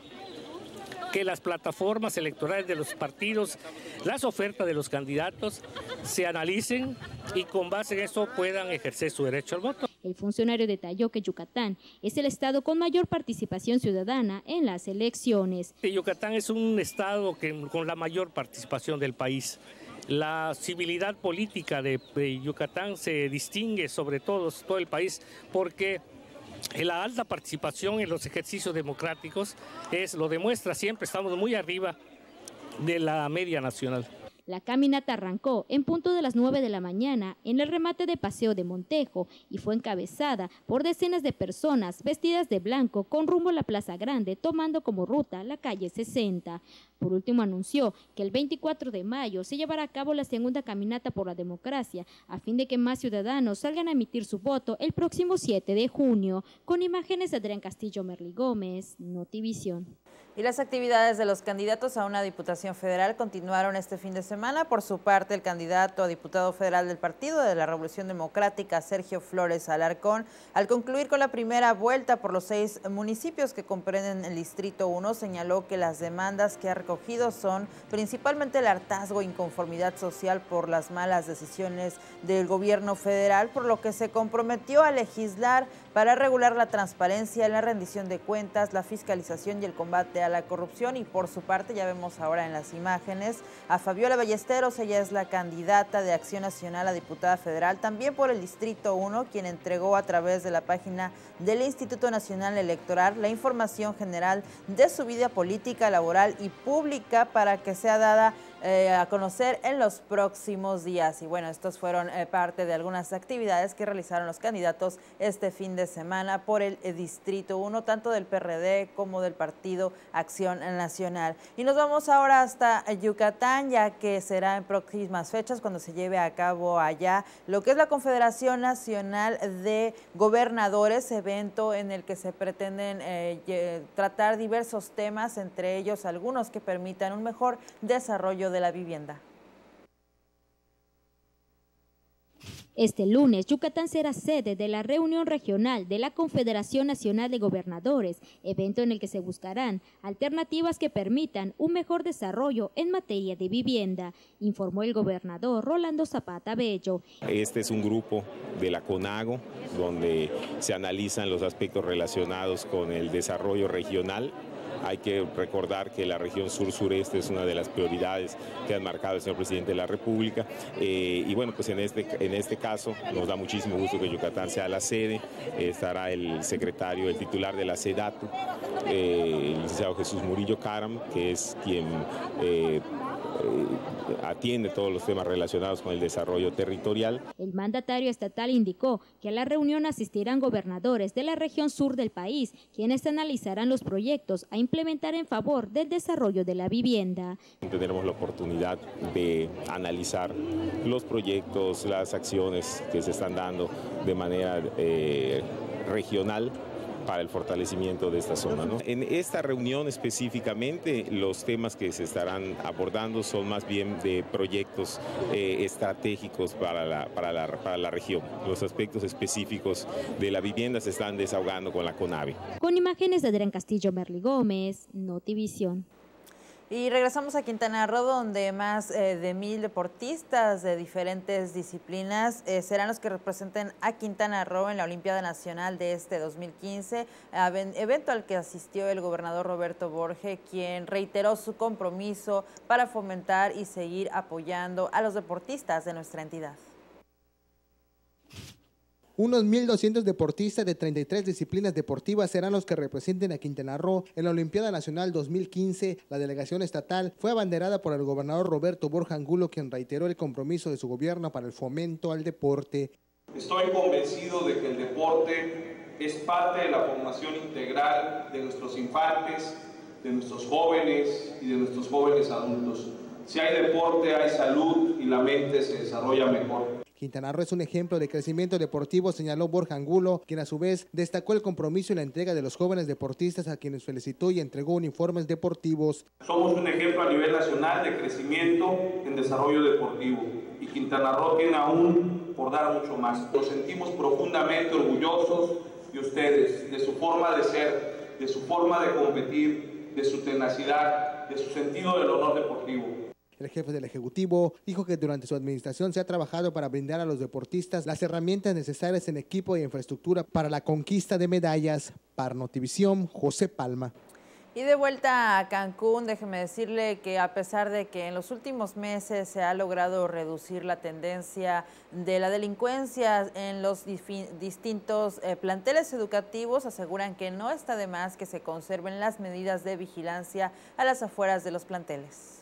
que las plataformas electorales de los partidos, las ofertas de los candidatos se analicen y con base en eso puedan ejercer su derecho al voto. El funcionario detalló que Yucatán es el estado con mayor participación ciudadana en las elecciones. Yucatán es un estado con la mayor participación del país. La civilidad política de Yucatán se distingue sobre todo el país porque la alta participación en los ejercicios democráticos lo demuestra siempre, estamos muy arriba de la media nacional. La caminata arrancó en punto de las 9 de la mañana en el remate de Paseo de Montejo y fue encabezada por decenas de personas vestidas de blanco con rumbo a la Plaza Grande, tomando como ruta la calle 60. Por último, anunció que el 24 de mayo se llevará a cabo la segunda caminata por la democracia, a fin de que más ciudadanos salgan a emitir su voto el próximo 7 de junio. Con imágenes de Adrián Castillo, Merly Gómez, Notivisión. Y las actividades de los candidatos a una diputación federal continuaron este fin de semana. Por su parte, el candidato a diputado federal del Partido de la Revolución Democrática, Sergio Flores Alarcón, al concluir con la primera vuelta por los 6 municipios que comprenden el Distrito 1, señaló que las demandas que ha recogido son principalmente el hartazgo e inconformidad social por las malas decisiones del gobierno federal, por lo que se comprometió a legislar para regular la transparencia, la rendición de cuentas, la fiscalización y el combate a la corrupción. Y por su parte, ya vemos ahora en las imágenes a Fabiola Ballesteros. Ella es la candidata de Acción Nacional a diputada federal, también por el Distrito 1, quien entregó a través de la página del Instituto Nacional Electoral la información general de su vida política, laboral y pública para que sea dada a conocer en los próximos días. Y bueno, estos fueron parte de algunas actividades que realizaron los candidatos este fin de semana por el Distrito 1, tanto del PRD como del Partido Acción Nacional. Y nos vamos ahora hasta Yucatán, ya que será en próximas fechas cuando se lleve a cabo allá lo que es la Confederación Nacional de Gobernadores, evento en el que se pretenden tratar diversos temas, entre ellos algunos que permitan un mejor desarrollo de la vivienda. Este lunes, Yucatán será sede de la reunión regional de la Confederación Nacional de Gobernadores, evento en el que se buscarán alternativas que permitan un mejor desarrollo en materia de vivienda, informó el gobernador Rolando Zapata Bello. Este es un grupo de la CONAGO, donde se analizan los aspectos relacionados con el desarrollo regional. Hay que recordar que la región sur-sureste es una de las prioridades que ha marcado el señor presidente de la República y bueno, pues en este caso nos da muchísimo gusto que Yucatán sea la sede. Estará el secretario, el titular de la SEDATU, el licenciado Jesús Murillo Caram, que es quien atiende todos los temas relacionados con el desarrollo territorial. El mandatario estatal indicó que a la reunión asistirán gobernadores de la región sur del país, quienes analizarán los proyectos a implementar en favor del desarrollo de la vivienda. Tendremos la oportunidad de analizar los proyectos, las acciones que se están dando de manera regional para el fortalecimiento de esta zona, ¿no? En esta reunión específicamente los temas que se estarán abordando son más bien de proyectos estratégicos para la región. Los aspectos específicos de la vivienda se están desahogando con la CONAVE. Con imágenes de Adrián Castillo, Merly Gómez, Notivisión. Y regresamos a Quintana Roo, donde más de 1000 deportistas de diferentes disciplinas serán los que representen a Quintana Roo en la Olimpiada Nacional de este 2015, evento al que asistió el gobernador Roberto Borge, quien reiteró su compromiso para fomentar y seguir apoyando a los deportistas de nuestra entidad. Unos 1.200 deportistas de 33 disciplinas deportivas serán los que representen a Quintana Roo en la Olimpiada Nacional 2015. La delegación estatal fue abanderada por el gobernador Roberto Borge Angulo, quien reiteró el compromiso de su gobierno para el fomento al deporte. Estoy convencido de que el deporte es parte de la formación integral de nuestros infantes, de nuestros jóvenes y de nuestros jóvenes adultos. Si hay deporte, hay salud y la mente se desarrolla mejor. Quintana Roo es un ejemplo de crecimiento deportivo, señaló Borge Angulo, quien a su vez destacó el compromiso y la entrega de los jóvenes deportistas, a quienes felicitó y entregó uniformes deportivos. Somos un ejemplo a nivel nacional de crecimiento en desarrollo deportivo y Quintana Roo tiene aún por dar mucho más. Nos sentimos profundamente orgullosos de ustedes, de su forma de ser, de su forma de competir, de su tenacidad, de su sentido del honor deportivo. El jefe del Ejecutivo dijo que durante su administración se ha trabajado para brindar a los deportistas las herramientas necesarias en equipo e infraestructura para la conquista de medallas. Para Notivisión, José Palma. Y de vuelta a Cancún, déjeme decirle que a pesar de que en los últimos meses se ha logrado reducir la tendencia de la delincuencia en los distintos planteles educativos, aseguran que no está de más que se conserven las medidas de vigilancia a las afueras de los planteles.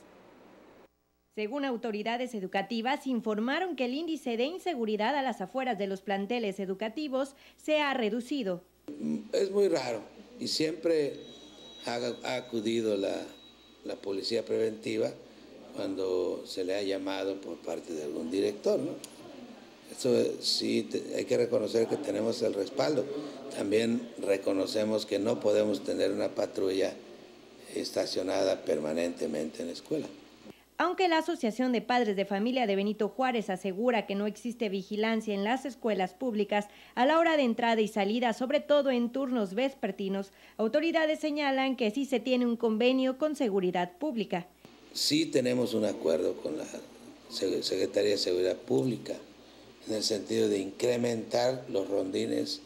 Según autoridades educativas, informaron que el índice de inseguridad a las afueras de los planteles educativos se ha reducido. Es muy raro y siempre ha acudido la policía preventiva cuando se le ha llamado por parte de algún director, ¿no? Eso sí, hay que reconocer que tenemos el respaldo. También reconocemos que no podemos tener una patrulla estacionada permanentemente en la escuela. Aunque la Asociación de Padres de Familia de Benito Juárez asegura que no existe vigilancia en las escuelas públicas a la hora de entrada y salida, sobre todo en turnos vespertinos, autoridades señalan que sí se tiene un convenio con Seguridad Pública. Sí tenemos un acuerdo con la Secretaría de Seguridad Pública en el sentido de incrementar los rondines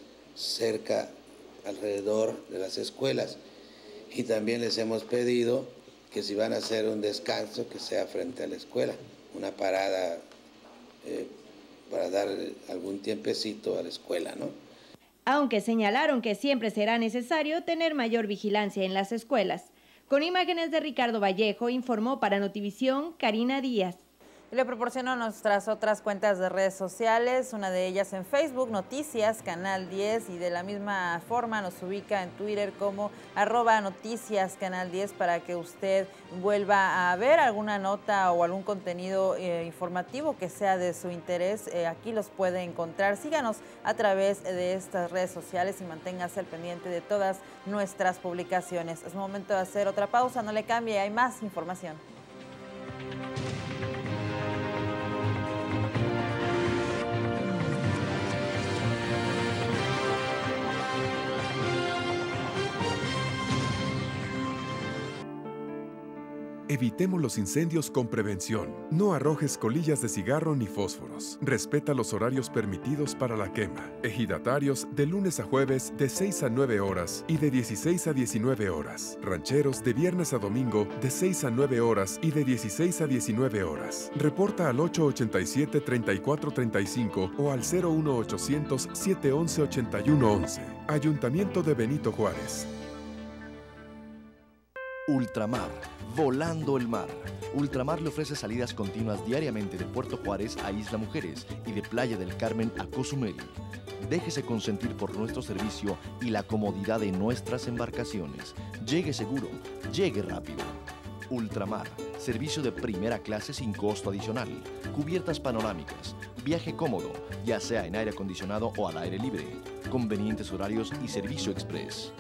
alrededor de las escuelas, y también les hemos pedido que si van a hacer un descanso, que sea frente a la escuela, una parada para dar algún tiempecito a la escuela, ¿no? Aunque señalaron que siempre será necesario tener mayor vigilancia en las escuelas. Con imágenes de Ricardo Vallejo, informó para Notivisión Karina Díaz. Le proporciono nuestras otras cuentas de redes sociales, una de ellas en Facebook, Noticias Canal 10, y de la misma forma nos ubica en Twitter como @Noticias Canal 10 para que usted vuelva a ver alguna nota o algún contenido informativo que sea de su interés. Aquí los puede encontrar. Síganos a través de estas redes sociales y manténgase al pendiente de todas nuestras publicaciones. Es momento de hacer otra pausa, no le cambie, hay más información. Evitemos los incendios con prevención. No arrojes colillas de cigarro ni fósforos. Respeta los horarios permitidos para la quema. Ejidatarios de lunes a jueves de 6 a 9 horas y de 16 a 19 horas. Rancheros de viernes a domingo de 6 a 9 horas y de 16 a 19 horas. Reporta al 887-3435 o al 01800-711-8111. Ayuntamiento de Benito Juárez. Ultramar, volando el mar. Ultramar le ofrece salidas continuas diariamente de Puerto Juárez a Isla Mujeres y de Playa del Carmen a Cozumel. Déjese consentir por nuestro servicio y la comodidad de nuestras embarcaciones. Llegue seguro, llegue rápido. Ultramar, servicio de primera clase sin costo adicional. Cubiertas panorámicas, viaje cómodo, ya sea en aire acondicionado o al aire libre. Convenientes horarios y servicio express.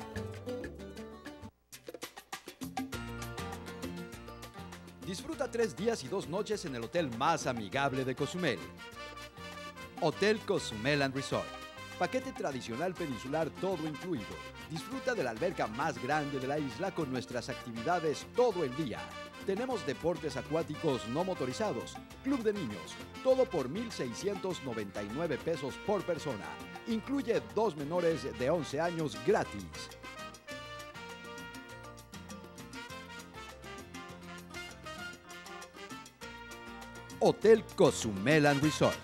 Disfruta 3 días y 2 noches en el hotel más amigable de Cozumel. Hotel Cozumel and Resort. Paquete tradicional peninsular todo incluido. Disfruta de la alberca más grande de la isla con nuestras actividades todo el día. Tenemos deportes acuáticos no motorizados, club de niños, todo por 1,699 pesos por persona. Incluye 2 menores de 11 años gratis. Hotel Cozumel and Resort.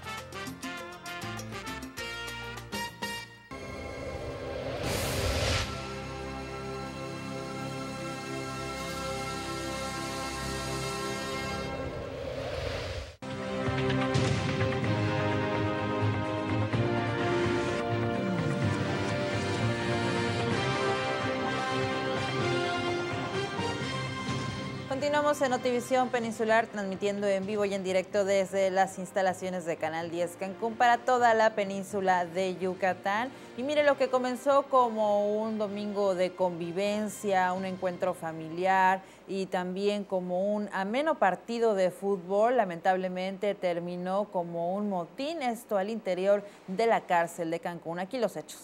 Continuamos en Notivisión Peninsular, transmitiendo en vivo y en directo desde las instalaciones de Canal 10 Cancún para toda la península de Yucatán. Y mire, lo que comenzó como un domingo de convivencia, un encuentro familiar y también como un ameno partido de fútbol, lamentablemente terminó como un motín, esto al interior de la cárcel de Cancún. Aquí los hechos.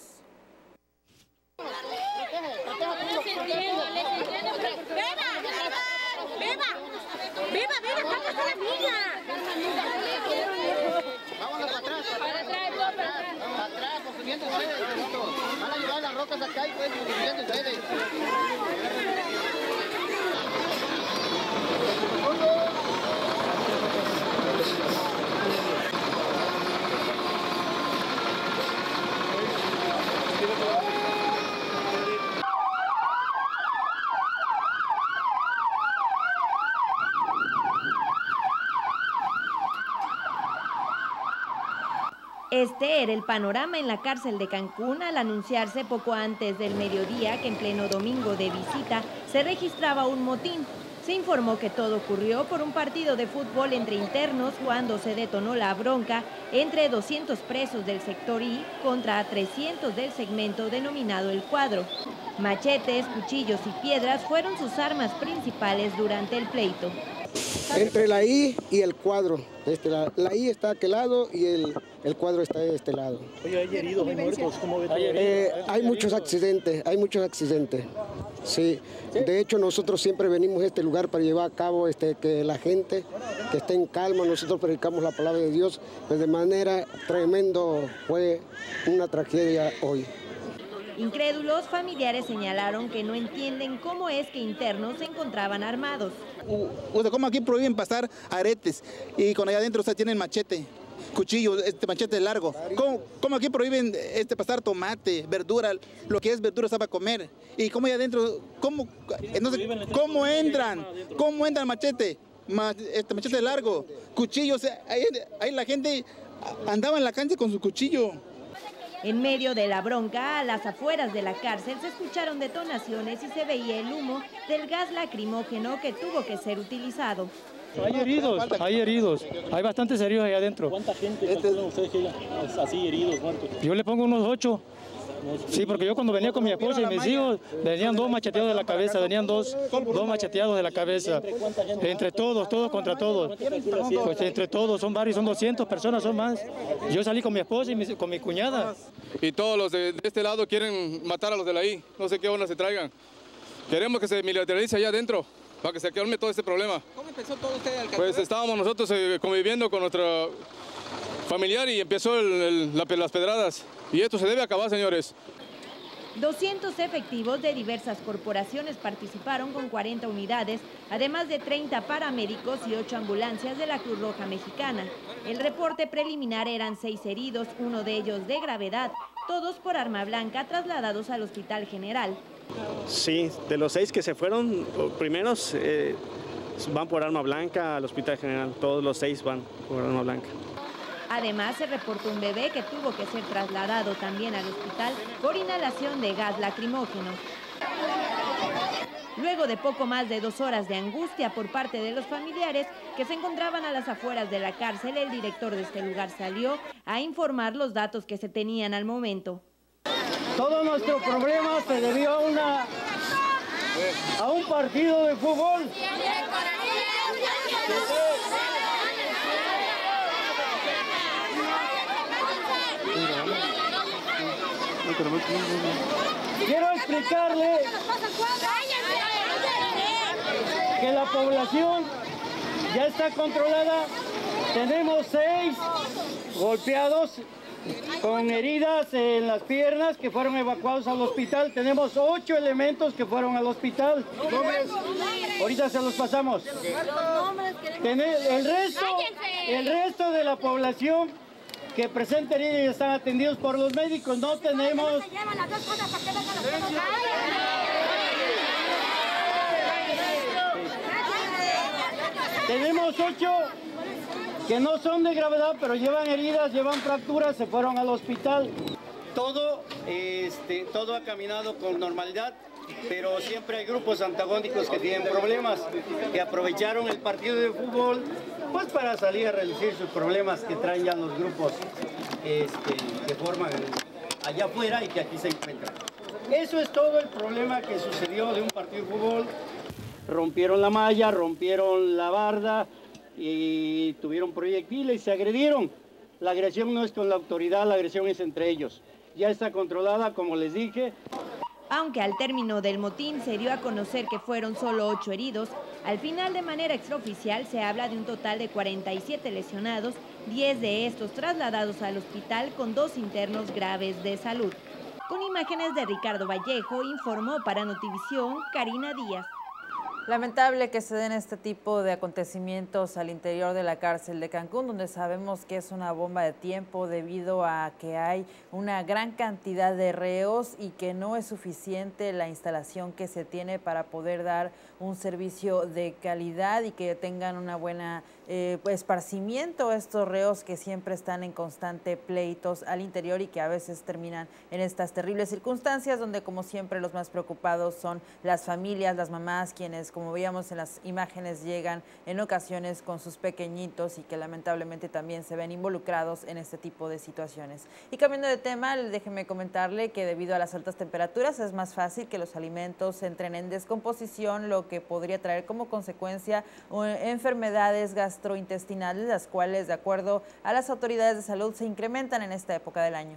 ¡Viva, vamos a la niña! Vámonos para atrás, para atrás, por subiendo ustedes, van a llevar las rocas acá y pues subiendo ustedes. Este era el panorama en la cárcel de Cancún al anunciarse poco antes del mediodía que en pleno domingo de visita se registraba un motín. Se informó que todo ocurrió por un partido de fútbol entre internos cuando se detonó la bronca entre 200 presos del sector I contra 300 del segmento denominado El Cuadro. Machetes, cuchillos y piedras fueron sus armas principales durante el pleito. Entre la I y el cuadro. La I está a aquel lado y el cuadro está de este lado. Oye, ¿hay heridos, hay muertos? ¿Cómo ve todo? Hay muchos accidentes, Sí, de hecho nosotros siempre venimos a este lugar para llevar a cabo que la gente que esté en calma, nosotros predicamos la palabra de Dios, pues de manera tremendo fue una tragedia hoy. Incrédulos, familiares señalaron que no entienden cómo es que internos se encontraban armados. ¿Cómo aquí prohíben pasar aretes y con allá adentro tienen machete, cuchillo, machete largo? ¿Cómo aquí prohíben pasar tomate, verdura, lo que es verdura está para comer? ¿Y cómo allá adentro, cómo entran? ¿Cómo entran machete? Machete largo, cuchillo, ahí la gente andaba en la calle con su cuchillo. En medio de la bronca, a las afueras de la cárcel se escucharon detonaciones y se veía el humo del gas lacrimógeno que tuvo que ser utilizado. Hay heridos, hay bastantes heridos ahí adentro. ¿Cuánta gente calculan ustedes que así heridos, muertos? Yo le pongo unos 8. Sí, porque yo cuando venía con mi esposa y mis hijos, venían 2 macheteados de la cabeza, venían dos macheteados de la cabeza. Entre todos contra todos. Pues entre todos, son varios, son 200 personas, son más. Yo salí con mi esposa y con mi cuñada. Y todos los de este lado quieren matar a los de la I, no sé qué onda se traigan. Queremos que se militarice allá adentro, para que se calme todo este problema. ¿Cómo empezó todo usted, alcalde? Pues estábamos nosotros conviviendo con nuestro familiar y empezó las pedradas. Y esto se debe acabar, señores. 200 efectivos de diversas corporaciones participaron con 40 unidades, además de 30 paramédicos y 8 ambulancias de la Cruz Roja Mexicana. El reporte preliminar eran 6 heridos, uno de ellos de gravedad, todos por arma blanca trasladados al Hospital General. Sí, de los 6 que se fueron primeros van por arma blanca al Hospital General, todos los 6 van por arma blanca. Además, se reportó un bebé que tuvo que ser trasladado también al hospital por inhalación de gas lacrimógeno. Luego de poco más de 2 horas de angustia por parte de los familiares que se encontraban a las afueras de la cárcel, el director de este lugar salió a informar los datos que se tenían al momento. Todo nuestro problema se debió a un partido de fútbol. Quiero explicarle que la población ya está controlada. Tenemos 6 golpeados con heridas en las piernas que fueron evacuados al hospital. Tenemos 8 elementos que fueron al hospital. Ahorita se los pasamos. El resto de la población que presenta heridas y están atendidos por los médicos. No tenemos... Tenemos 8 que no son de gravedad, pero llevan heridas, llevan fracturas, se fueron al hospital. Todo ha caminado con normalidad, pero siempre hay grupos antagónicos que tienen problemas, que aprovecharon el partido de fútbol pues para salir a reducir sus problemas que traen ya los grupos que forman allá afuera y que aquí se encuentran. Eso es todo el problema que sucedió de un partido de fútbol. Rompieron la malla, rompieron la barda y tuvieron proyectiles y se agredieron. La agresión no es con la autoridad, la agresión es entre ellos. Ya está controlada, como les dije. Aunque al término del motín se dio a conocer que fueron solo 8 heridos, al final de manera extraoficial se habla de un total de 47 lesionados, 10 de estos trasladados al hospital con 2 internos graves de salud. Con imágenes de Ricardo Vallejo, informó para Notivisión Karina Díaz. Lamentable que se den este tipo de acontecimientos al interior de la cárcel de Cancún, donde sabemos que es una bomba de tiempo debido a que hay una gran cantidad de reos y que no es suficiente la instalación que se tiene para poder dar un servicio de calidad y que tengan una buena esparcimiento estos reos que siempre están en constante pleitos al interior y que a veces terminan en estas terribles circunstancias donde, como siempre, los más preocupados son las familias, las mamás, quienes, como veíamos en las imágenes, llegan en ocasiones con sus pequeñitos y que lamentablemente también se ven involucrados en este tipo de situaciones. Y cambiando de tema, déjenme comentarle que debido a las altas temperaturas es más fácil que los alimentos entren en descomposición, lo que podría traer como consecuencia enfermedades gastrointestinales, las cuales, de acuerdo a las autoridades de salud, se incrementan en esta época del año.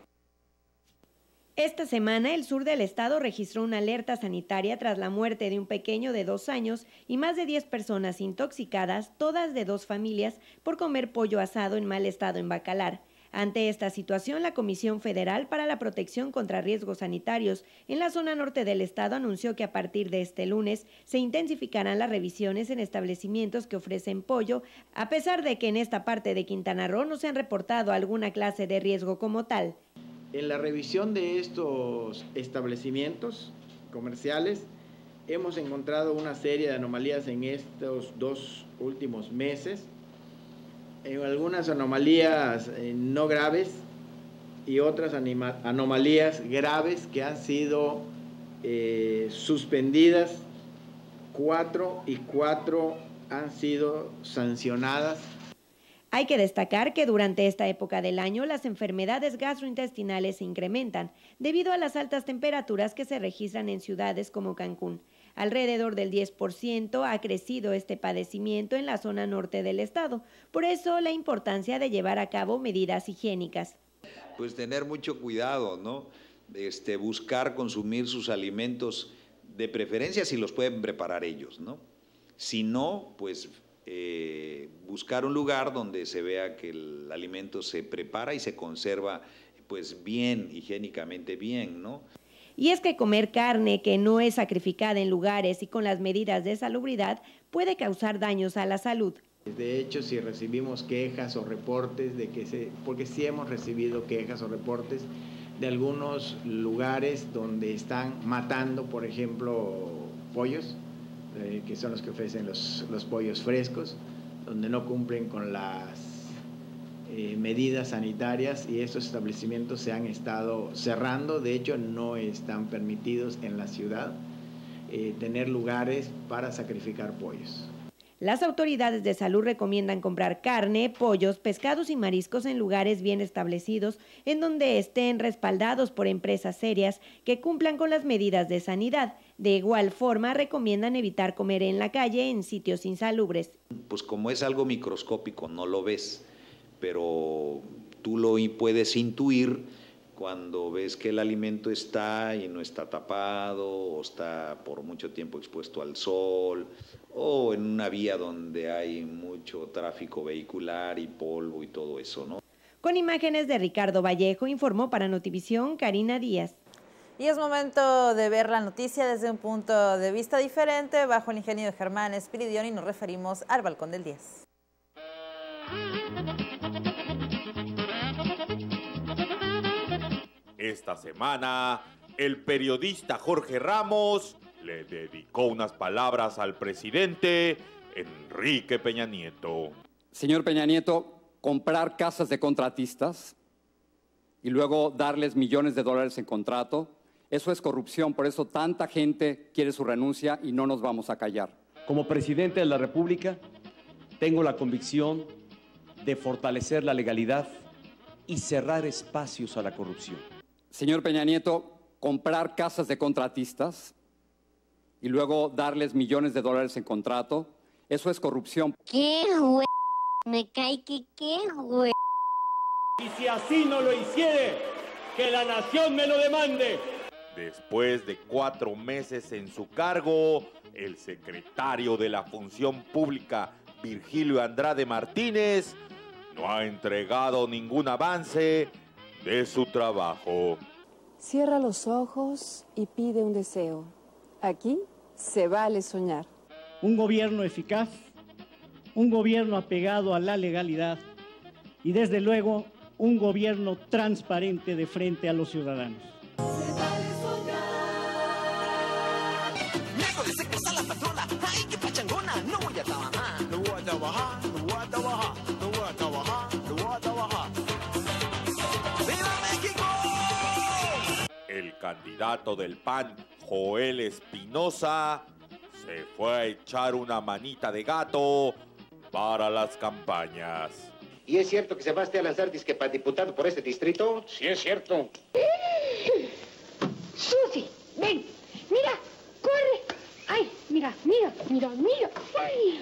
Esta semana, el sur del estado registró una alerta sanitaria tras la muerte de un pequeño de 2 años y más de 10 personas intoxicadas, todas de 2 familias, por comer pollo asado en mal estado en Bacalar. Ante esta situación, la Comisión Federal para la Protección contra Riesgos Sanitarios en la zona norte del estado anunció que a partir de este lunes se intensificarán las revisiones en establecimientos que ofrecen pollo, a pesar de que en esta parte de Quintana Roo no se han reportado alguna clase de riesgo como tal. En la revisión de estos establecimientos comerciales hemos encontrado una serie de anomalías en estos 2 últimos meses. Algunas anomalías no graves y otras anomalías graves que han sido suspendidas, 4 y 4 han sido sancionadas. Hay que destacar que durante esta época del año las enfermedades gastrointestinales se incrementan debido a las altas temperaturas que se registran en ciudades como Cancún. Alrededor del 10% ha crecido este padecimiento en la zona norte del estado. Por eso la importancia de llevar a cabo medidas higiénicas. Pues tener mucho cuidado, ¿no? Buscar consumir sus alimentos de preferencia si los pueden preparar ellos, ¿no? Si no, pues buscar un lugar donde se vea que el alimento se prepara y se conserva pues bien, higiénicamente bien, ¿no? Y es que comer carne que no es sacrificada en lugares y con las medidas de salubridad puede causar daños a la salud. De hecho, si recibimos quejas o reportes porque sí hemos recibido quejas o reportes de algunos lugares donde están matando, por ejemplo, pollos, que son los que ofrecen los pollos frescos, donde no cumplen con las medidas sanitarias, y estos establecimientos se han estado cerrando. De hecho, no están permitidos en la ciudad tener lugares para sacrificar pollos. Las autoridades de salud recomiendan comprar carne, pollos, pescados y mariscos en lugares bien establecidos, en donde estén respaldados por empresas serias que cumplan con las medidas de sanidad. De igual forma, recomiendan evitar comer en la calle en sitios insalubres. Pues como es algo microscópico, no lo ves, pero tú lo puedes intuir cuando ves que el alimento está y no está tapado, o está por mucho tiempo expuesto al sol, o en una vía donde hay mucho tráfico vehicular y polvo y todo eso, ¿no? Con imágenes de Ricardo Vallejo, informó para Notivisión Karina Díaz. Y es momento de ver la noticia desde un punto de vista diferente, bajo el ingenio de Germán Espiridión, y nos referimos al Balcón del 10. Esta semana, el periodista Jorge Ramos le dedicó unas palabras al presidente Enrique Peña Nieto. Señor Peña Nieto, comprar casas de contratistas y luego darles millones de dólares en contrato, eso es corrupción, por eso tanta gente quiere su renuncia y no nos vamos a callar. Como presidente de la República, tengo la convicción de fortalecer la legalidad y cerrar espacios a la corrupción. Señor Peña Nieto, comprar casas de contratistas y luego darles millones de dólares en contrato, eso es corrupción. ¡Qué güey! Me cae que qué güey. Y si así no lo hiciere, que la nación me lo demande. Después de 4 meses en su cargo, el secretario de la Función Pública, Virgilio Andrade Martínez, no ha entregado ningún avance de su trabajo. Cierra los ojos y pide un deseo. Aquí se vale soñar. Un gobierno eficaz, un gobierno apegado a la legalidad y desde luego un gobierno transparente de frente a los ciudadanos. El candidato del PAN, Joel Espinosa, se fue a echar una manita de gato para las campañas. ¿Y es cierto que se va a lanzar disque para diputado por este distrito? Sí, es cierto. Susi, ven, mira, corre. Ay, mira. Ay.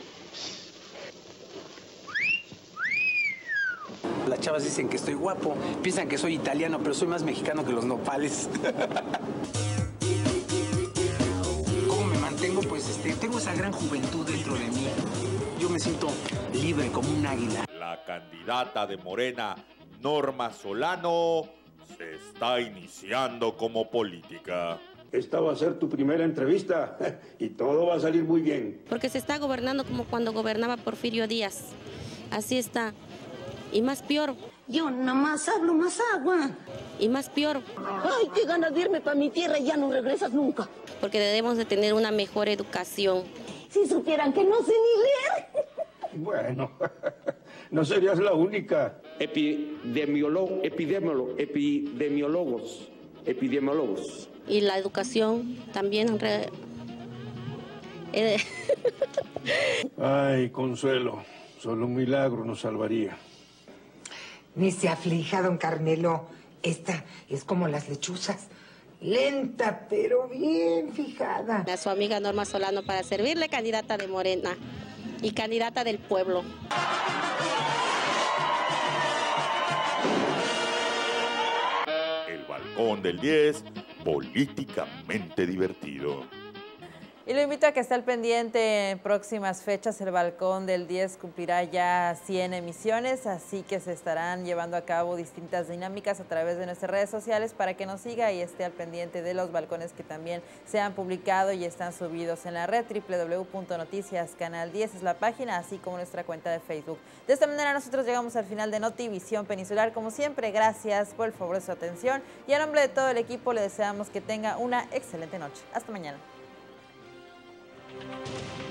Las chavas dicen que estoy guapo, piensan que soy italiano, pero soy más mexicano que los nopales. ¿Cómo me mantengo? Pues tengo esa gran juventud dentro de mí. Yo me siento libre como un águila. La candidata de Morena, Norma Solano, se está iniciando como política. Esta va a ser tu primera entrevista y todo va a salir muy bien. Porque se está gobernando como cuando gobernaba Porfirio Díaz. Así está. Y más peor. Yo nomás hablo más agua. Y más peor. Ay, qué ganas de irme para mi tierra y ya no regresas nunca. Porque debemos de tener una mejor educación. Si supieran que no sé ni leer. Bueno, no serías la única. Epidemiólogos. Y la educación también. Ay, Consuelo, solo un milagro nos salvaría. Ni se aflija, don Carmelo. Esta es como las lechuzas. Lenta, pero bien fijada. A su amiga Norma Solano para servirle, candidata de Morena y candidata del pueblo. El Balcón del 10, políticamente divertido. Y lo invito a que esté al pendiente en próximas fechas. El balcón del 10 cumplirá ya 100 emisiones, así que se estarán llevando a cabo distintas dinámicas a través de nuestras redes sociales para que nos siga y esté al pendiente de los balcones que también se han publicado y están subidos en la red. www.noticiascanal 10 es la página, así como nuestra cuenta de Facebook. De esta manera nosotros llegamos al final de Notivisión Peninsular. Como siempre, gracias por el favor de su atención y a nombre de todo el equipo le deseamos que tenga una excelente noche. Hasta mañana.